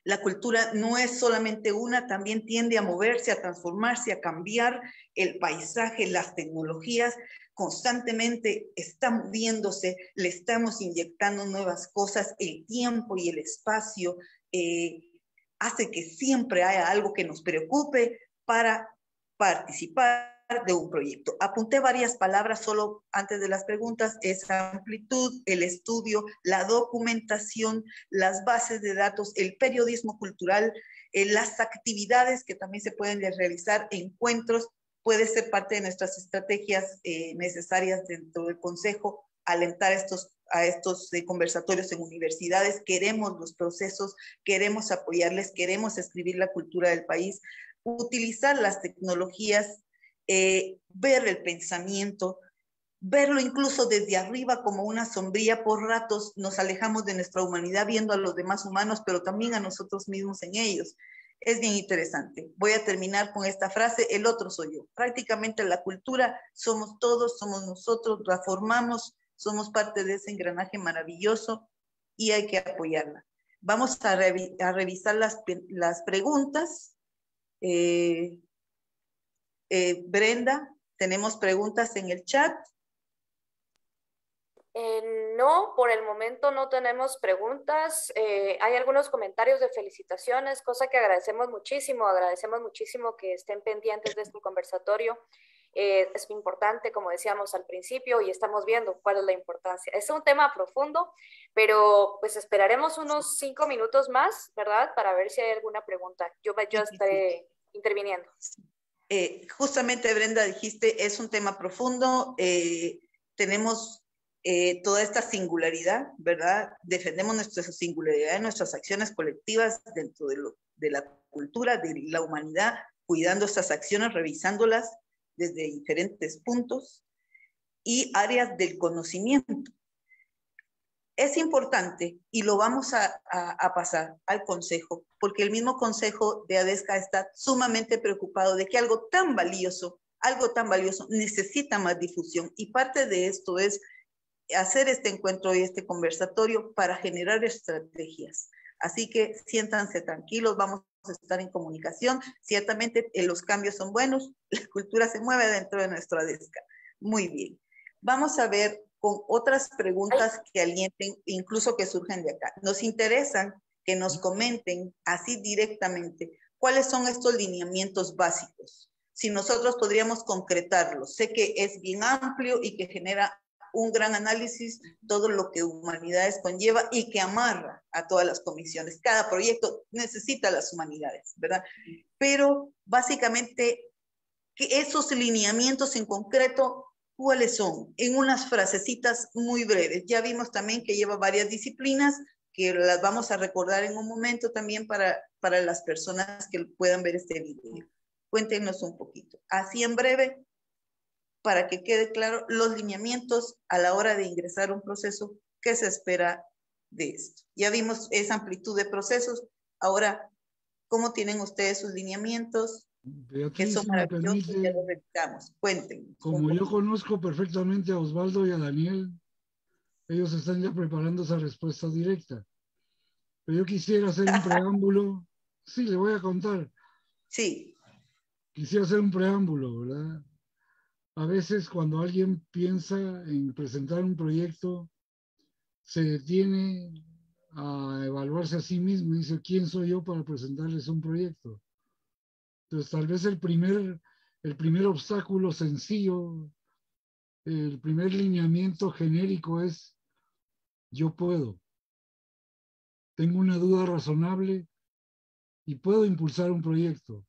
La cultura no es solamente una, también tiende a moverse, a transformarse, a cambiar el paisaje, las tecnologías. Constantemente está moviéndose, le estamos inyectando nuevas cosas, el tiempo y el espacio eh, hace que siempre haya algo que nos preocupe para participar de un proyecto. Apunté varias palabras solo antes de las preguntas: esa amplitud, el estudio, la documentación, las bases de datos, el periodismo cultural, eh, las actividades que también se pueden realizar, encuentros, puede ser parte de nuestras estrategias eh, necesarias dentro del Consejo, alentar estos, a estos eh, conversatorios en universidades. Queremos los procesos, queremos apoyarles, queremos escribir la cultura del país, utilizar las tecnologías, eh, ver el pensamiento, verlo incluso desde arriba como una sombría. Por ratos nos alejamos de nuestra humanidad viendo a los demás humanos, pero también a nosotros mismos en ellos. Es bien interesante. Voy a terminar con esta frase: el otro soy yo. Prácticamente la cultura somos todos, somos nosotros, la formamos, somos parte de ese engranaje maravilloso y hay que apoyarla. Vamos a, revi a revisar las, las preguntas. Eh, eh, Brenda, ¿tenemos preguntas en el chat? Eh, no, por el momento no tenemos preguntas. Eh, hay algunos comentarios de felicitaciones, cosa que agradecemos muchísimo. Agradecemos muchísimo que estén pendientes de este conversatorio. Eh, es importante, como decíamos al principio, y estamos viendo cuál es la importancia. Es un tema profundo, pero pues esperaremos unos cinco minutos más, ¿verdad? Para ver si hay alguna pregunta. Yo, yo estaré interviniendo. Eh, justamente, Brenda, dijiste, es un tema profundo. Eh, tenemos eh, toda esta singularidad, ¿verdad? Defendemos nuestra singularidad en nuestras acciones colectivas dentro de, lo, de la cultura, de la humanidad, cuidando estas acciones, revisándolas desde diferentes puntos y áreas del conocimiento. Es importante, y lo vamos a, a, a pasar al Consejo, porque el mismo Consejo de ADESCA está sumamente preocupado de que algo tan valioso, algo tan valioso necesita más difusión, y parte de esto es hacer este encuentro y este conversatorio para generar estrategias. Así que siéntanse tranquilos, vamos a estar en comunicación. Ciertamente eh, los cambios son buenos, la cultura se mueve dentro de nuestra ADESCA. Muy bien. Vamos a ver con otras preguntas que alienten, incluso que surgen de acá. Nos interesan que nos comenten así directamente cuáles son estos lineamientos básicos. Si nosotros podríamos concretarlos. Sé que es bien amplio y que genera un gran análisis, todo lo que humanidades conlleva y que amarra a todas las comisiones. Cada proyecto necesita las humanidades, ¿verdad? Pero básicamente, que esos lineamientos en concreto, ¿cuáles son? En unas frasecitas muy breves. Ya vimos también que lleva varias disciplinas, que las vamos a recordar en un momento también para, para las personas que puedan ver este video. Cuéntenos un poquito. Así en breve, para que quede claro los lineamientos a la hora de ingresar a un proceso, ¿qué se espera de esto? Ya vimos esa amplitud de procesos. Ahora, ¿cómo tienen ustedes sus lineamientos? Beatriz, Que son si me maravillosos, permite, ya los revisamos. Cuéntenos. como yo conozco perfectamente a Osvaldo y a Daniel, ellos están ya preparando esa respuesta directa. Pero yo quisiera hacer un preámbulo. Sí, le voy a contar. Sí. Quisiera hacer un preámbulo, ¿verdad? A veces cuando alguien piensa en presentar un proyecto, se detiene a evaluarse a sí mismo y dice, ¿quién soy yo para presentarles un proyecto? Entonces, tal vez el primer, el primer obstáculo sencillo, el primer lineamiento genérico es, yo puedo. Tengo una duda razonable y puedo impulsar un proyecto.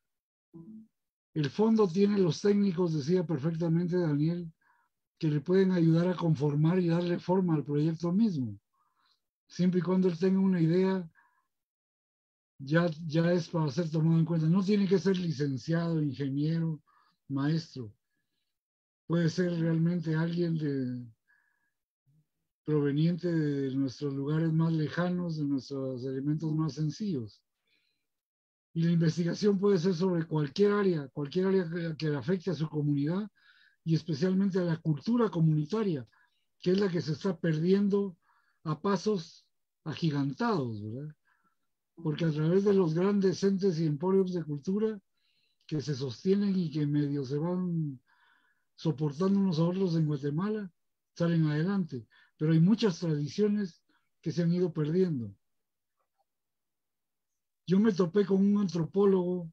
El fondo tiene los técnicos, decía perfectamente Daniel, que le pueden ayudar a conformar y darle forma al proyecto mismo. Siempre y cuando él tenga una idea, ya, ya es para ser tomado en cuenta. No tiene que ser licenciado, ingeniero, maestro. Puede ser realmente alguien de, proveniente de nuestros lugares más lejanos, de nuestros elementos más sencillos. Y la investigación puede ser sobre cualquier área, cualquier área que, que afecte a su comunidad y especialmente a la cultura comunitaria, que es la que se está perdiendo a pasos agigantados, ¿verdad? porque a través de los grandes entes y emporios de cultura que se sostienen y que medio se van soportando unos a otros en Guatemala, salen adelante. Pero hay muchas tradiciones que se han ido perdiendo. Yo me topé con un antropólogo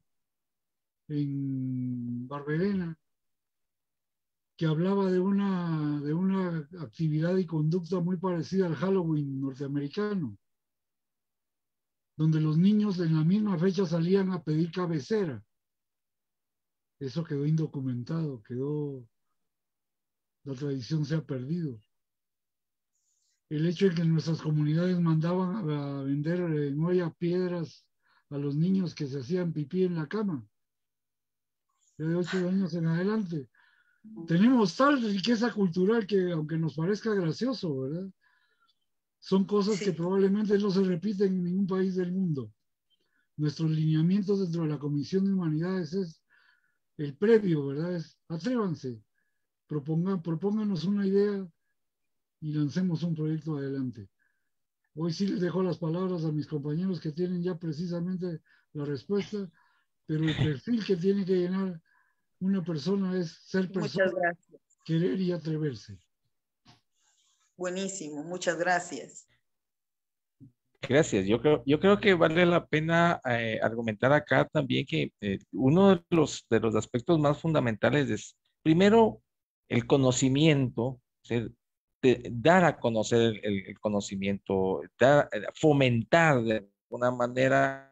en Barberena que hablaba de una, de una actividad y conducta muy parecida al Halloween norteamericano, donde los niños en la misma fecha salían a pedir cabecera. Eso quedó indocumentado, quedó, la tradición se ha perdido. El hecho de que nuestras comunidades mandaban a vender en olla piedras a los niños que se hacían pipí en la cama, de ocho años en adelante. Tenemos tal riqueza cultural que, aunque nos parezca gracioso, ¿verdad? Son cosas Sí. que probablemente no se repiten en ningún país del mundo. Nuestros lineamientos dentro de la Comisión de Humanidades es el previo, ¿verdad? Es atrévanse, propongan, propónganos una idea y lancemos un proyecto adelante. Hoy sí les dejo las palabras a mis compañeros que tienen ya precisamente la respuesta, pero el perfil que tiene que llenar una persona es ser persona, Muchas gracias. querer y atreverse. Buenísimo, muchas gracias. Gracias. Yo creo, yo creo que vale la pena eh, argumentar acá también que eh, uno de los, de los aspectos más fundamentales es, primero, el conocimiento, ser- de- dar a conocer el, el- el conocimiento, dar- eh, fomentar de alguna manera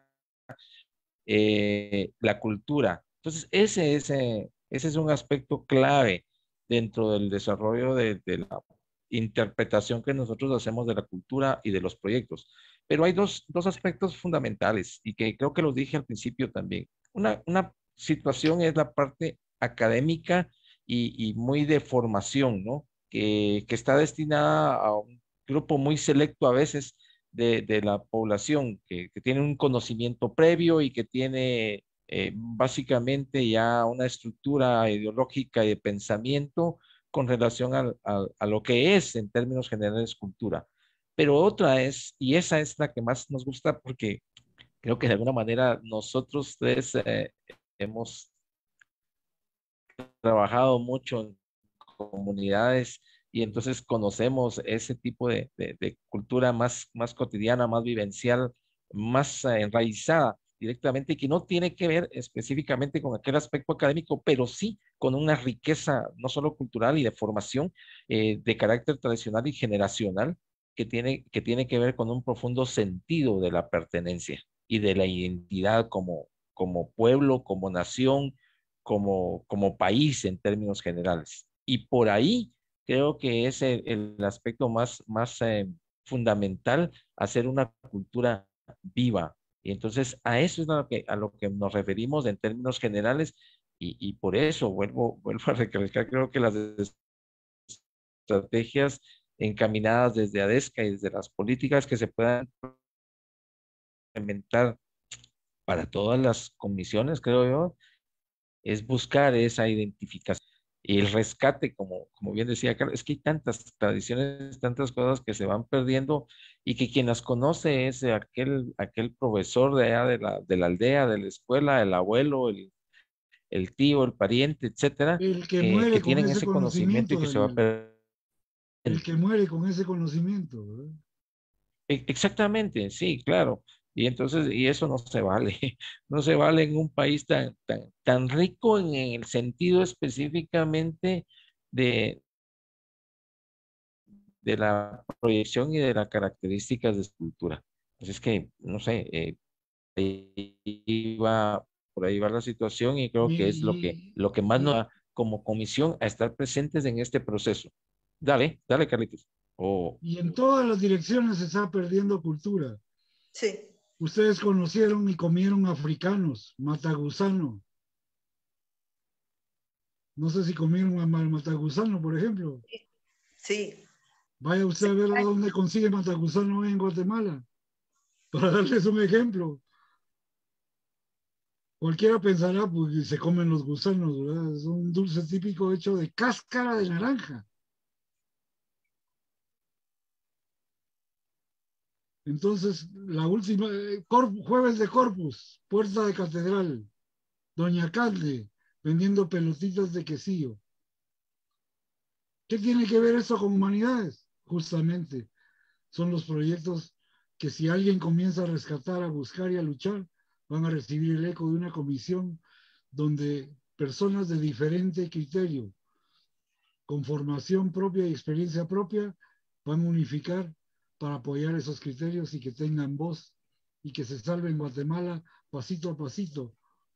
eh, la cultura. Entonces, ese, ese, ese es un aspecto clave dentro del desarrollo de, de la interpretación que nosotros hacemos de la cultura y de los proyectos. Pero hay dos, dos aspectos fundamentales y que creo que los dije al principio también. Una, una situación es la parte académica y, y muy de formación, ¿no? Que, que está destinada a un grupo muy selecto a veces de, de la población que, que tiene un conocimiento previo y que tiene eh, básicamente ya una estructura ideológica y de pensamiento con relación al- al- a lo que es en términos generales cultura. Pero otra es, y esa es la que más nos gusta porque creo que de alguna manera nosotros tres eh, hemos trabajado mucho en comunidades y entonces conocemos ese tipo de, de- de cultura más, más cotidiana, más vivencial, más eh, enraizada directamente y que no tiene que ver específicamente con aquel aspecto académico, pero sí con una riqueza no solo cultural y de formación eh, de carácter tradicional y generacional que tiene, que tiene que ver con un profundo sentido de la pertenencia y de la identidad como, como pueblo, como nación, como, como país en términos generales. Y por ahí creo que es el, el aspecto más, más eh, fundamental, hacer una cultura viva. Y entonces a eso es a lo que, a lo que nos referimos en términos generales y, y por eso vuelvo, vuelvo a recalcar, creo que las estrategias encaminadas desde ADESCA y desde las políticas que se puedan implementar para todas las comisiones, creo yo, es buscar esa identificación y el rescate, como, como bien decía Carlos, es que hay tantas tradiciones, tantas cosas que se van perdiendo y que quien las conoce es aquel, aquel profesor de allá de la, de la aldea, de la escuela, el abuelo, el, el tío, el pariente, etcétera, El que que, que muere con tienen ese ese conocimiento y conocimiento, que se va Daniel. perdiendo. El que muere con ese conocimiento, ¿verdad? E- Exactamente, sí, claro. Y entonces, y eso no se vale, no se vale en un país tan, tan, tan rico en el sentido específicamente de, de la proyección y de las características de su cultura. Así es que, no sé, eh, ahí va, por ahí va la situación y creo que es lo que, Y, lo que más nos y, da como comisión a estar presentes en este proceso. Dale, dale, Carlitos. O y en todas las direcciones se está perdiendo cultura. Sí, Ustedes conocieron y comieron africanos, matagusano. No sé si comieron a mal matagusano, por ejemplo. sí. Vaya usted Se a ver a extraña. dónde consigue matagusano en Guatemala, para darles un ejemplo. Cualquiera pensará, pues se comen los gusanos, ¿verdad? Es un dulce típico hecho de cáscara de naranja. Entonces, la última, eh, jueves de Corpus, Puerta de Catedral, Doña Calde, vendiendo pelotitas de quesillo. ¿Qué tiene que ver eso con humanidades? Justamente, son los proyectos que si alguien comienza a rescatar, a buscar y a luchar, van a recibir el eco de una comisión donde personas de diferente criterio, con formación propia y experiencia propia, van a unificar para apoyar esos criterios y que tengan voz y que se salve en Guatemala pasito a pasito,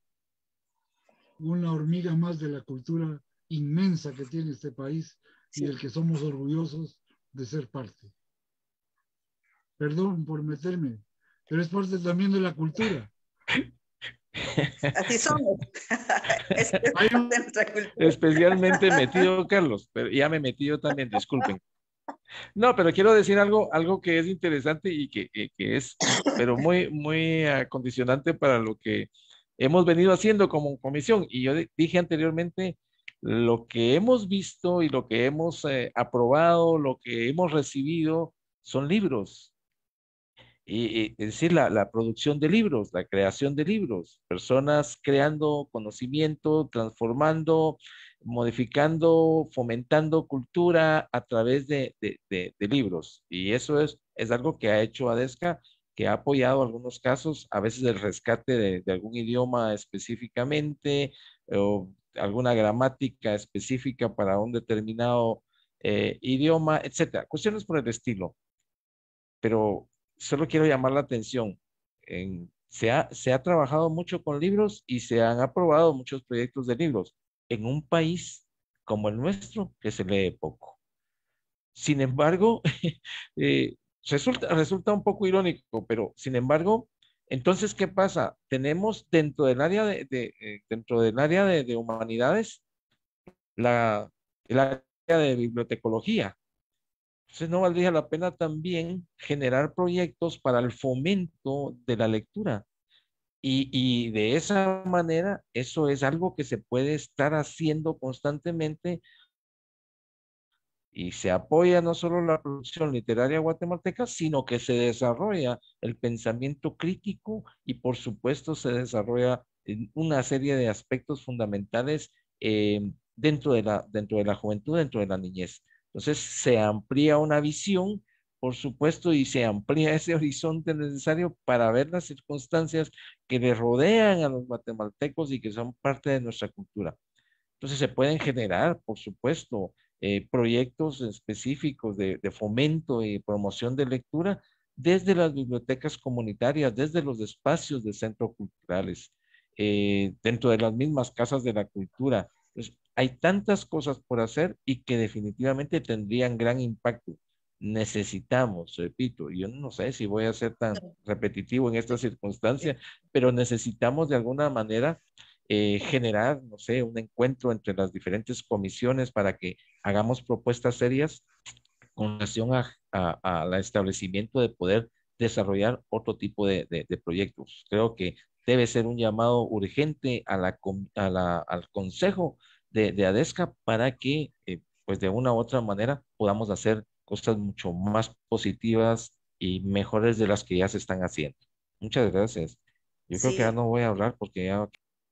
una hormiga más de la cultura inmensa que tiene este país y del que somos orgullosos de ser parte. Perdón por meterme, pero es parte también de la cultura. Así somos. Es, es parte de nuestra cultura. Especialmente metido, Carlos, pero ya me metí yo también, disculpen. No, pero quiero decir algo, algo que es interesante y que, que, que es, pero muy, muy acondicionante para lo que hemos venido haciendo como comisión. Y yo dije anteriormente, lo que hemos visto y lo que hemos eh, aprobado, lo que hemos recibido, son libros. Y, y, es decir, la, la producción de libros, la creación de libros, personas creando conocimiento, transformando, modificando, fomentando cultura a través de, de, de, de libros. Y eso es, es algo que ha hecho ADESCA, que ha apoyado algunos casos, a veces el rescate de, de algún idioma específicamente o alguna gramática específica para un determinado eh, idioma, etcétera. Cuestiones por el estilo. Pero solo quiero llamar la atención. En, se ha, se ha trabajado mucho con libros y se han aprobado muchos proyectos de libros en un país como el nuestro, que se lee poco. Sin embargo, eh, resulta, resulta un poco irónico, pero sin embargo, entonces, ¿qué pasa? Tenemos dentro del área de, de eh, dentro del área de, de humanidades la, el área de bibliotecología. Entonces, no valdría la pena también generar proyectos para el fomento de la lectura. Y, y de esa manera, eso es algo que se puede estar haciendo constantemente y se apoya no solo la producción literaria guatemalteca, sino que se desarrolla el pensamiento crítico y por supuesto se desarrolla una serie de aspectos fundamentales eh, dentro de la, dentro de la juventud, dentro de la niñez. Entonces se amplía una visión, por supuesto, y se amplía ese horizonte necesario para ver las circunstancias que le rodean a los guatemaltecos y que son parte de nuestra cultura. Entonces se pueden generar, por supuesto, eh, proyectos específicos de, de fomento y promoción de lectura desde las bibliotecas comunitarias, desde los espacios de centros culturales, eh, dentro de las mismas casas de la cultura. Entonces, hay tantas cosas por hacer y que definitivamente tendrían gran impacto. Necesitamos, repito, yo no sé si voy a ser tan repetitivo en esta circunstancia, pero necesitamos de alguna manera eh, generar, no sé, un encuentro entre las diferentes comisiones para que hagamos propuestas serias con relación a, a, al establecimiento de poder desarrollar otro tipo de, de, de proyectos. Creo que debe ser un llamado urgente a la, a la, al Consejo de, de ADESCA para que, eh, pues de una u otra manera, podamos hacer cosas mucho más positivas y mejores de las que ya se están haciendo. Muchas gracias. Yo Sí. creo que ya no voy a hablar porque ya...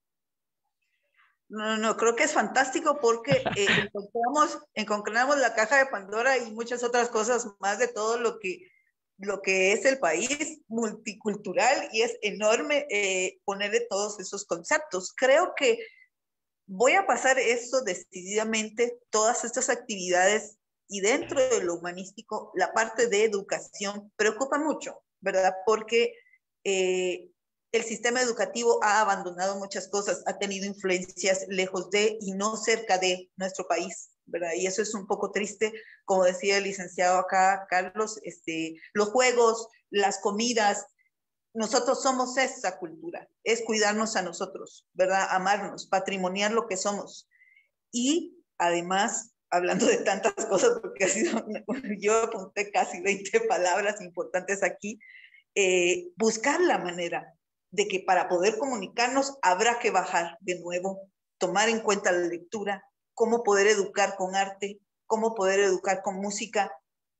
No, no, no, creo que es fantástico porque eh, encontramos, encontramos la caja de Pandora y muchas otras cosas más de todo lo que, lo que es el país multicultural y es enorme eh, ponerle todos esos conceptos. Creo que voy a pasar esto decididamente, todas estas actividades y dentro de lo humanístico, la parte de educación preocupa mucho, ¿verdad? Porque eh, el sistema educativo ha abandonado muchas cosas, ha tenido influencias lejos de y no cerca de nuestro país, ¿verdad? Y eso es un poco triste, como decía el licenciado acá, Carlos, este, los juegos, las comidas, nosotros somos esa cultura, es cuidarnos a nosotros, ¿verdad? Amarnos, patrimoniar lo que somos. Y además, hablando de tantas cosas, porque ha sido, yo apunté casi veinte palabras importantes aquí, eh, buscar la manera de que para poder comunicarnos habrá que bajar de nuevo, tomar en cuenta la lectura, cómo poder educar con arte, cómo poder educar con música,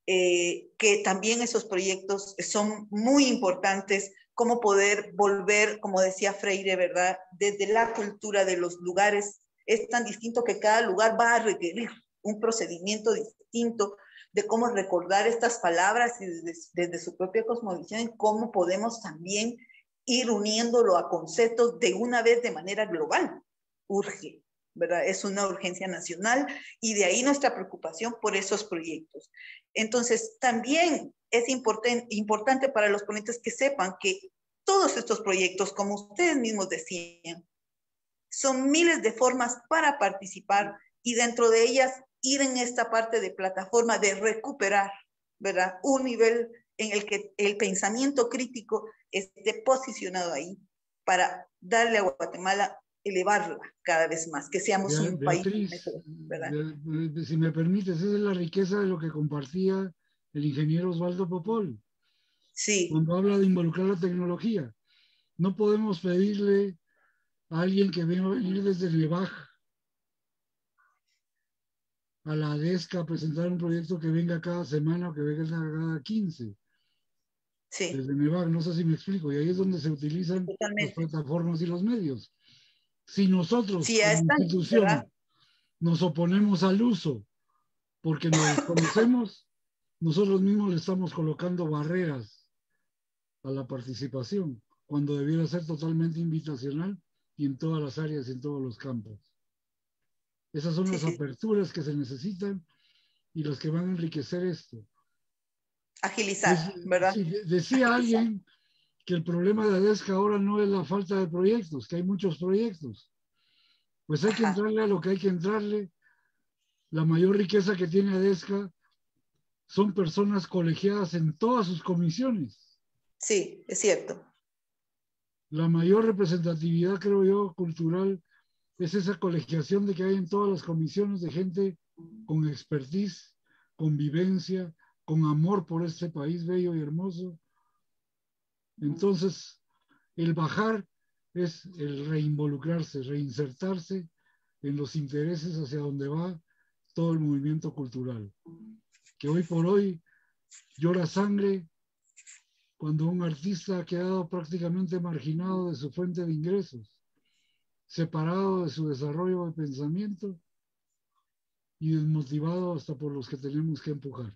eh, que también esos proyectos son muy importantes, cómo poder volver, como decía Freire, ¿verdad? Desde la cultura de los lugares, es tan distinto que cada lugar va a requerir un procedimiento distinto de cómo recordar estas palabras y desde, desde su propia cosmovisión, y cómo podemos también ir uniéndolo a conceptos de una vez de manera global. Urge, ¿verdad? Es una urgencia nacional y de ahí nuestra preocupación por esos proyectos. Entonces, también es important, importante para los ponentes que sepan que todos estos proyectos, como ustedes mismos decían, son miles de formas para participar y dentro de ellas ir en esta parte de plataforma de recuperar, ¿verdad? Un nivel en el que el pensamiento crítico esté posicionado ahí para darle a Guatemala, elevarla cada vez más, que seamos un Beatriz, país mejor, ¿verdad? Si me permites, esa es la riqueza de lo que compartía el ingeniero Osvaldo Popol. Sí. Cuando habla de involucrar la tecnología, no podemos pedirle a alguien que venga a venir desde el Nevaj a la ADESCA a presentar un proyecto que venga cada semana o que venga cada quince. Sí. Desde Nevaj, no sé si me explico, y ahí es donde se utilizan Totalmente. las plataformas y los medios. Si nosotros, Sí, ya como están, institución, ¿verdad? nos oponemos al uso porque nos desconocemos, nosotros mismos le estamos colocando barreras a la participación, cuando debiera ser totalmente invitacional y en todas las áreas y en todos los campos. Esas son Sí, las sí. aperturas que se necesitan y las que van a enriquecer esto. Agilizar, Dec- ¿verdad? sí, de- decía Agilizar. alguien que el problema de ADESCA ahora no es la falta de proyectos, que hay muchos proyectos. Pues hay que Ajá. entrarle a lo que hay que entrarle. La mayor riqueza que tiene ADESCA son personas colegiadas en todas sus comisiones. Sí, es cierto. La mayor representatividad, creo yo, cultural, es esa colegiación de que hay en todas las comisiones de gente con expertise, con vivencia, con amor por este país bello y hermoso. Entonces, el bajar es el reinvolucrarse, reinsertarse en los intereses hacia donde va todo el movimiento cultural, que hoy por hoy llora sangre cuando un artista ha quedado prácticamente marginado de su fuente de ingresos, separado de su desarrollo de pensamiento y desmotivado hasta por los que tenemos que empujar.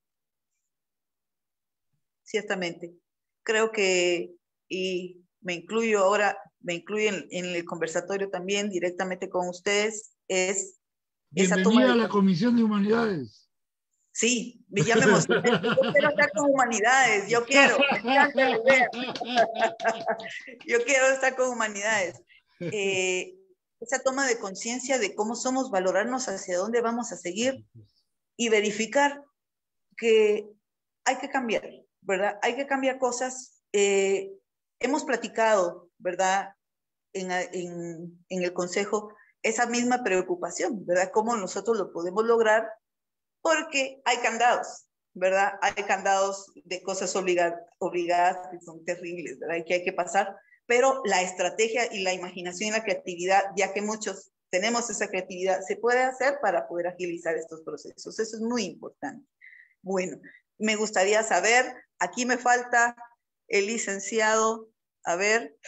Ciertamente. Creo que, y me incluyo ahora, me incluyo en, en el conversatorio también directamente con ustedes, es esa toma Bienvenida de... a la Comisión de Humanidades. Sí, ya me emocioné. Yo quiero estar con humanidades, yo quiero, me encanta la idea. Yo quiero estar con humanidades. Eh, esa toma de conciencia de cómo somos, valorarnos hacia dónde vamos a seguir y verificar que hay que cambiar, ¿verdad? Hay que cambiar cosas. Eh, hemos platicado, ¿verdad? En, en, en el Consejo, esa misma preocupación, ¿verdad? Cómo nosotros lo podemos lograr, porque hay candados, ¿verdad? Hay candados de cosas obligadas, obligadas que son terribles, ¿verdad? Y que hay que pasar, pero la estrategia y la imaginación y la creatividad, ya que muchos tenemos esa creatividad, se puede hacer para poder agilizar estos procesos. Eso es muy importante. Bueno, me gustaría saber, aquí me falta el licenciado, a ver,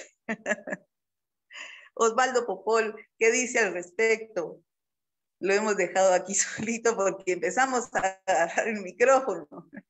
Osvaldo Popol, ¿qué dice al respecto? Lo hemos dejado aquí solito porque empezamos a agarrar el micrófono.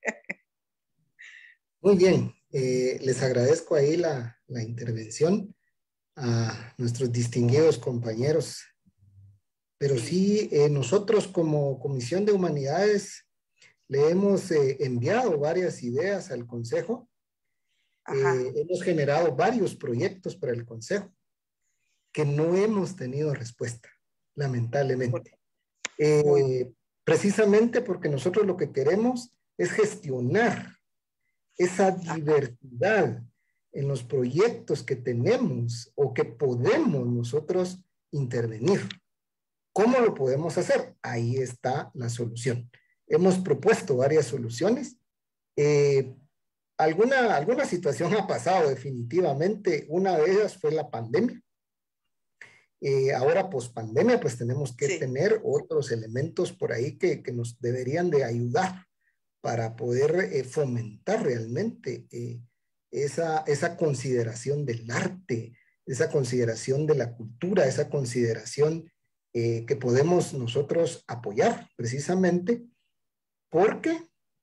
Muy bien, eh, les agradezco ahí la, la intervención a nuestros distinguidos compañeros. Pero sí, sí eh, nosotros como Comisión de Humanidades le hemos eh, enviado varias ideas al Consejo. Eh, hemos generado varios proyectos para el Consejo que no hemos tenido respuesta, lamentablemente. Eh, precisamente porque nosotros lo que queremos es gestionar esa diversidad en los proyectos que tenemos o que podemos nosotros intervenir. ¿Cómo lo podemos hacer? Ahí está la solución. Hemos propuesto varias soluciones. Eh, alguna, alguna situación ha pasado definitivamente. Una de ellas fue la pandemia. Eh, ahora, post pandemia, pues tenemos que sí. tener otros elementos por ahí que, que nos deberían de ayudar para poder eh, fomentar realmente eh, esa, esa consideración del arte, esa consideración de la cultura, esa consideración eh, que podemos nosotros apoyar precisamente porque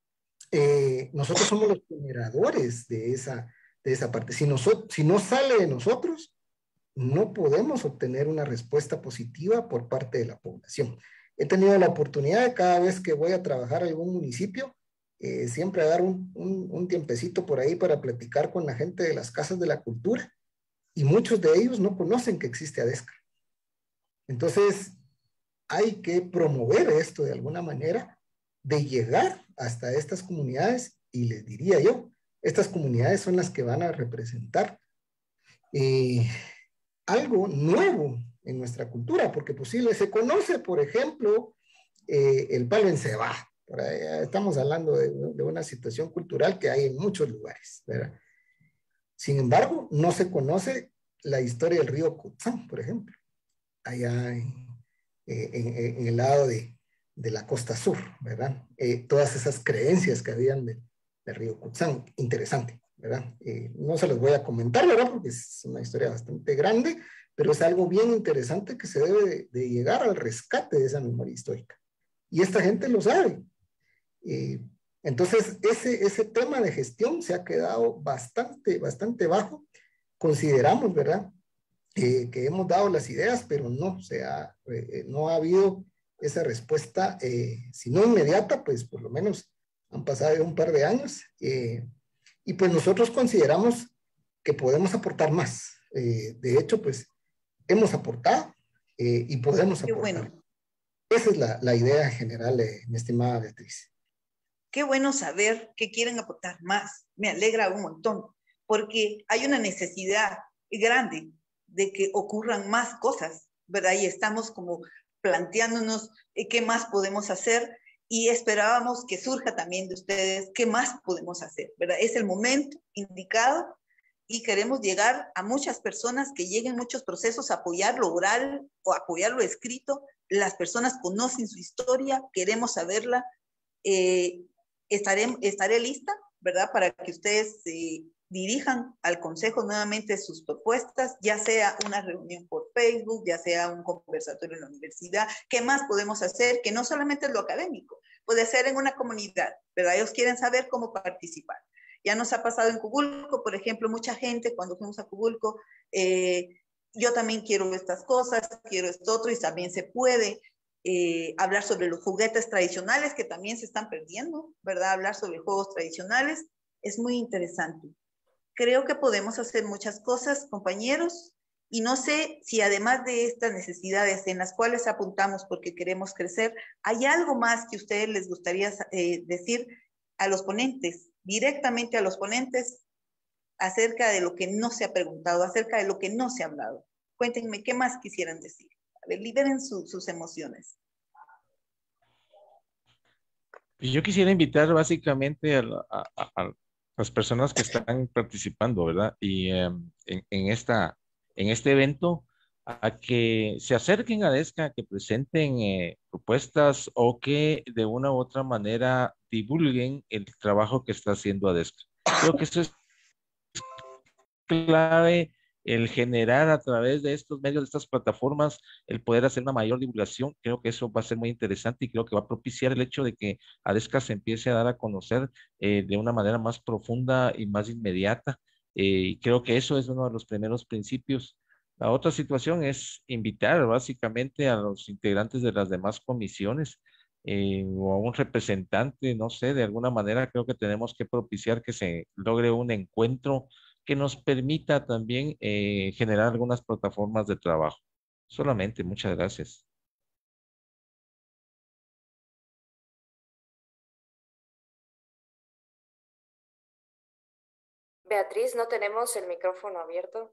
eh, nosotros somos los generadores de esa, de esa parte. Si, nosotros, si no sale de nosotros, no podemos obtener una respuesta positiva por parte de la población. He tenido la oportunidad de cada vez que voy a trabajar a algún municipio, eh, siempre dar un, un, un tiempecito por ahí para platicar con la gente de las casas de la cultura, y muchos de ellos no conocen que existe ADESCA. Entonces, hay que promover esto de alguna manera, de llegar hasta estas comunidades, y les diría yo, estas comunidades son las que van a representar eh, algo nuevo en nuestra cultura, porque posible se conoce, por ejemplo, eh, el palo en cebá. Por ahí, estamos hablando de, de una situación cultural que hay en muchos lugares, ¿verdad? Sin embargo, no se conoce la historia del río Cutzán, por ejemplo, allá en, en, en el lado de, de la costa sur, ¿verdad? Eh, todas esas creencias que habían de, del río Cutzán, interesante, ¿verdad? Eh, no se los voy a comentar, ¿verdad? Porque es una historia bastante grande, pero es algo bien interesante que se debe de, de llegar al rescate de esa memoria histórica. Y esta gente lo sabe. Eh, entonces, ese, ese tema de gestión se ha quedado bastante, bastante bajo. Consideramos, ¿verdad? Eh, que hemos dado las ideas, pero no, se ha, eh, no ha habido esa respuesta, eh, si no inmediata, pues por lo menos han pasado un par de años, eh, y pues nosotros consideramos que podemos aportar más. Eh, de hecho, pues hemos aportado eh, y podemos aportar. Qué bueno. Esa es la, la idea general, eh, mi estimada Beatriz. Qué bueno saber que quieren aportar más. Me alegra un montón, porque hay una necesidad grande de que ocurran más cosas, ¿verdad? Y estamos como planteándonos qué más podemos hacer, y esperábamos que surja también de ustedes qué más podemos hacer, ¿verdad? Es el momento indicado y queremos llegar a muchas personas, que lleguen muchos procesos, apoyar lo oral o apoyar lo escrito. Las personas conocen su historia, queremos saberla. Eh, estaré, estaré lista, ¿verdad? Para que ustedes eh, dirijan al Consejo nuevamente sus propuestas, ya sea una reunión por Facebook, ya sea un conversatorio en la universidad. ¿Qué más podemos hacer? Que no solamente es lo académico, puede ser en una comunidad, ¿verdad? Ellos quieren saber cómo participar. Ya nos ha pasado en Cubulco, por ejemplo, mucha gente cuando fuimos a Cubulco, eh, yo también quiero estas cosas, quiero esto otro, y también se puede. Eh, hablar sobre los juguetes tradicionales que también se están perdiendo, ¿verdad? Hablar sobre juegos tradicionales es muy interesante. Creo que podemos hacer muchas cosas, compañeros, y no sé si además de estas necesidades en las cuales apuntamos porque queremos crecer, hay algo más que a ustedes les gustaría eh, decir a los ponentes, directamente a los ponentes, acerca de lo que no se ha preguntado, acerca de lo que no se ha hablado. Cuéntenme qué más quisieran decir. A ver, liberen su, sus emociones. Yo quisiera invitar básicamente a, la, a, a las personas que están participando, ¿verdad? Y eh, en, en, esta, en este evento, a que se acerquen a ADESCA, que presenten eh, propuestas o que de una u otra manera divulguen el trabajo que está haciendo ADESCA. Creo que eso es clave, el generar a través de estos medios, de estas plataformas, el poder hacer una mayor divulgación. Creo que eso va a ser muy interesante y creo que va a propiciar el hecho de que ADESCA se empiece a dar a conocer eh, de una manera más profunda y más inmediata. Eh, y creo que eso es uno de los primeros principios. La otra situación es invitar básicamente a los integrantes de las demás comisiones eh, o a un representante, no sé, de alguna manera creo que tenemos que propiciar que se logre un encuentro que nos permita también eh, generar algunas plataformas de trabajo. Solamente, muchas gracias. Beatriz, no tenemos el micrófono abierto.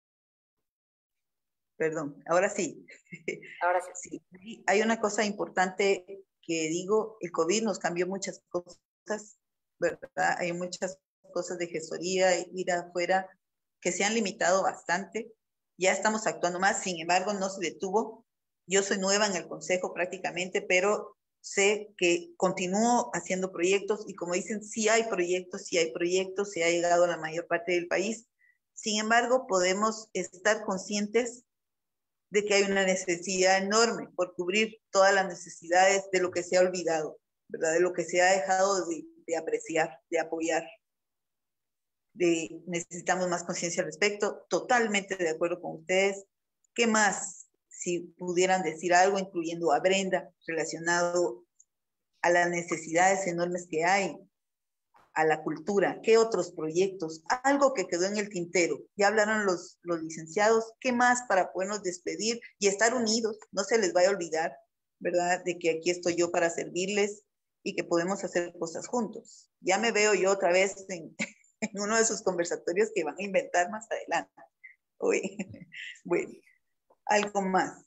Perdón, ahora sí. Ahora sí. Sí. Hay una cosa importante que digo, el COVID nos cambió muchas cosas, ¿verdad? Hay muchas cosas de gestoría, ir afuera, que se han limitado bastante. Ya estamos actuando más, sin embargo, no se detuvo. Yo soy nueva en el consejo prácticamente, pero sé que continúo haciendo proyectos y como dicen, sí hay proyectos, sí hay proyectos, se ha llegado a la mayor parte del país. Sin embargo, podemos estar conscientes de que hay una necesidad enorme por cubrir todas las necesidades de lo que se ha olvidado, ¿verdad? De lo que se ha dejado de, de apreciar, de apoyar. De, necesitamos más conciencia al respecto. Totalmente de acuerdo con ustedes. ¿Qué más? Si pudieran decir algo, incluyendo a Brenda, relacionado a las necesidades enormes que hay, a la cultura, ¿qué otros proyectos? Algo que quedó en el tintero. Ya hablaron los, los licenciados, ¿qué más para podernos despedir y estar unidos? No se les vaya a olvidar, ¿verdad? De que aquí estoy yo para servirles y que podemos hacer cosas juntos. Ya me veo yo otra vez en, en uno de sus conversatorios que van a inventar más adelante. Uy, bueno. Algo más.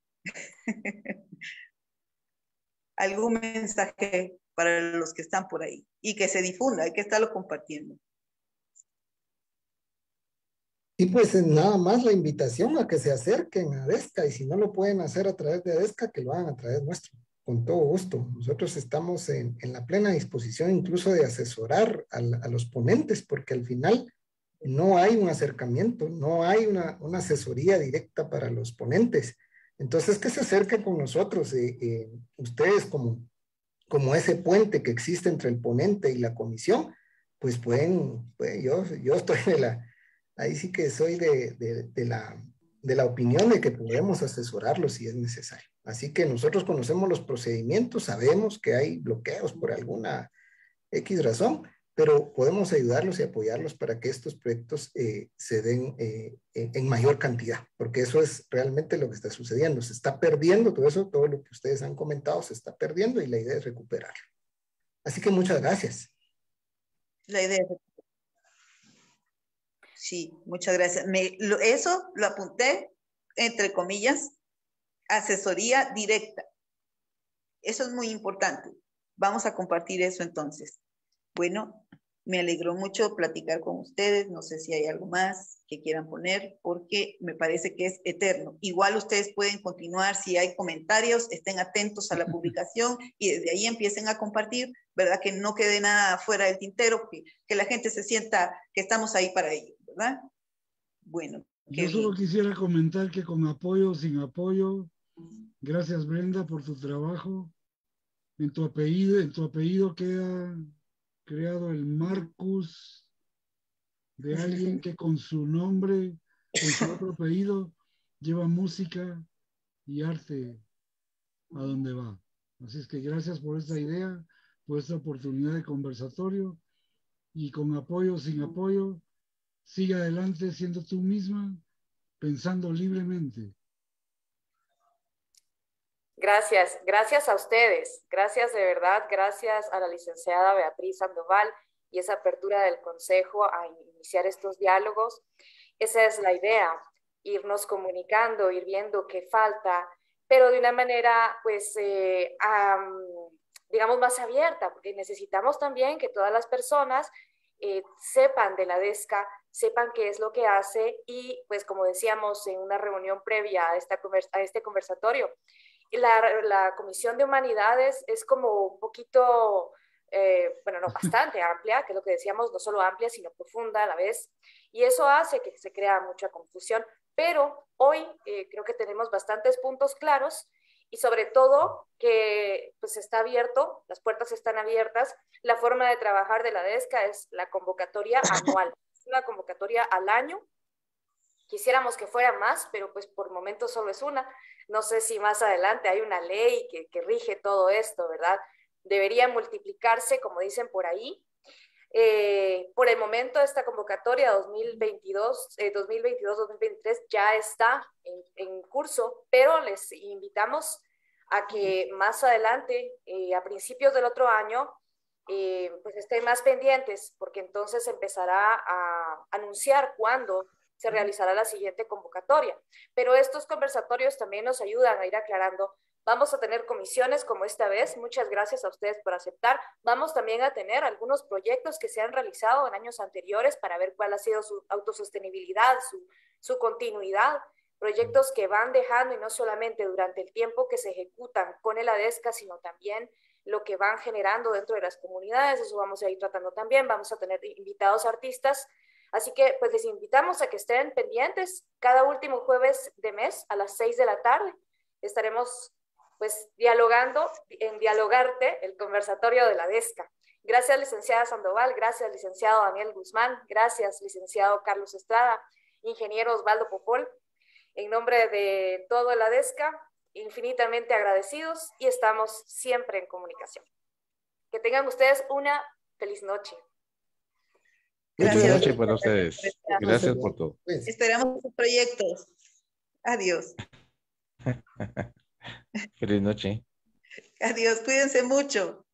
Algún mensaje para los que están por ahí y que se difunda, hay que estarlo compartiendo. Y pues nada más la invitación a que se acerquen a ADESCA y si no lo pueden hacer a través de ADESCA, que lo hagan a través nuestro, con todo gusto. Nosotros estamos en, en la plena disposición incluso de asesorar a, a los ponentes porque al final no hay un acercamiento, no hay una, una asesoría directa para los ponentes. Entonces, que se acerquen con nosotros, eh, eh, ustedes como, como ese puente que existe entre el ponente y la comisión, pues pueden, pues yo, yo estoy de la, ahí sí que soy de, de, de, la, de la opinión de que podemos asesorarlos si es necesario. Así que nosotros conocemos los procedimientos, sabemos que hay bloqueos por alguna X razón, pero podemos ayudarlos y apoyarlos para que estos proyectos eh, se den eh, en mayor cantidad, porque eso es realmente lo que está sucediendo. Se está perdiendo todo eso, todo lo que ustedes han comentado se está perdiendo y la idea es recuperarlo. Así que muchas gracias. La idea es... Sí, muchas gracias. Me, lo, eso lo apunté, entre comillas, asesoría directa. Eso es muy importante. Vamos a compartir eso entonces. Bueno, me alegró mucho platicar con ustedes. No sé si hay algo más que quieran poner, porque me parece que es eterno. Igual ustedes pueden continuar, si hay comentarios, estén atentos a la publicación y desde ahí empiecen a compartir, ¿verdad? Que no quede nada fuera del tintero, que, que la gente se sienta que estamos ahí para ellos, ¿verdad? Bueno. Yo solo bien. Quisiera comentar que con apoyo o sin apoyo, gracias Brenda por tu trabajo. En tu apellido, en tu apellido queda creado el Marcus de alguien que con su nombre, con su otro apellido, lleva música y arte a donde va. Así es que gracias por esta idea, por esta oportunidad de conversatorio y con apoyo o sin apoyo, sigue adelante siendo tú misma, pensando libremente. Gracias, gracias a ustedes, gracias de verdad, gracias a la licenciada Beatriz Sandoval y esa apertura del Consejo a iniciar estos diálogos. Esa es la idea, irnos comunicando, ir viendo qué falta, pero de una manera, pues, eh, um, digamos, más abierta, porque necesitamos también que todas las personas eh, sepan de la ADESCA, sepan qué es lo que hace y, pues, como decíamos en una reunión previa a, esta, a este conversatorio, La, la Comisión de Humanidades es como un poquito, eh, bueno, no, bastante amplia, que es lo que decíamos, no solo amplia, sino profunda a la vez, y eso hace que se crea mucha confusión, pero hoy eh, creo que tenemos bastantes puntos claros y sobre todo que pues está abierto, las puertas están abiertas, la forma de trabajar de la ADESCA es la convocatoria anual, una convocatoria al año. Quisiéramos que fuera más, pero pues por momentos solo es una. No sé si más adelante hay una ley que, que rige todo esto, ¿verdad? Debería multiplicarse, como dicen por ahí. Eh, por el momento, esta convocatoria dos mil veintidós, eh, dos mil veintidós dos mil veintitrés ya está en, en curso, pero les invitamos a que más adelante, eh, a principios del otro año, eh, pues estén más pendientes, porque entonces empezará a anunciar cuándo se realizará la siguiente convocatoria. Pero estos conversatorios también nos ayudan a ir aclarando. Vamos a tener comisiones como esta vez. Muchas gracias a ustedes por aceptar. Vamos también a tener algunos proyectos que se han realizado en años anteriores para ver cuál ha sido su autosostenibilidad, su, su continuidad. proyectos que van dejando, y no solamente durante el tiempo que se ejecutan con el ADESCA, sino también lo que van generando dentro de las comunidades. Eso vamos a ir tratando también. Vamos a tener invitados artistas. Así que pues les invitamos a que estén pendientes cada último jueves de mes a las seis de la tarde. Estaremos pues dialogando en Dialogarte, el conversatorio de la ADESCA. Gracias, licenciada Sandoval, gracias, licenciado Daniel Guzmán, gracias, licenciado Carlos Estrada, ingeniero Osvaldo Popol. En nombre de todo el ADESCA, infinitamente agradecidos y estamos siempre en comunicación. Que tengan ustedes una feliz noche. Muchas Gracias. noches para ustedes. Gracias por todo. Esperamos sus proyectos. Adiós. Feliz noche. Adiós. Cuídense mucho.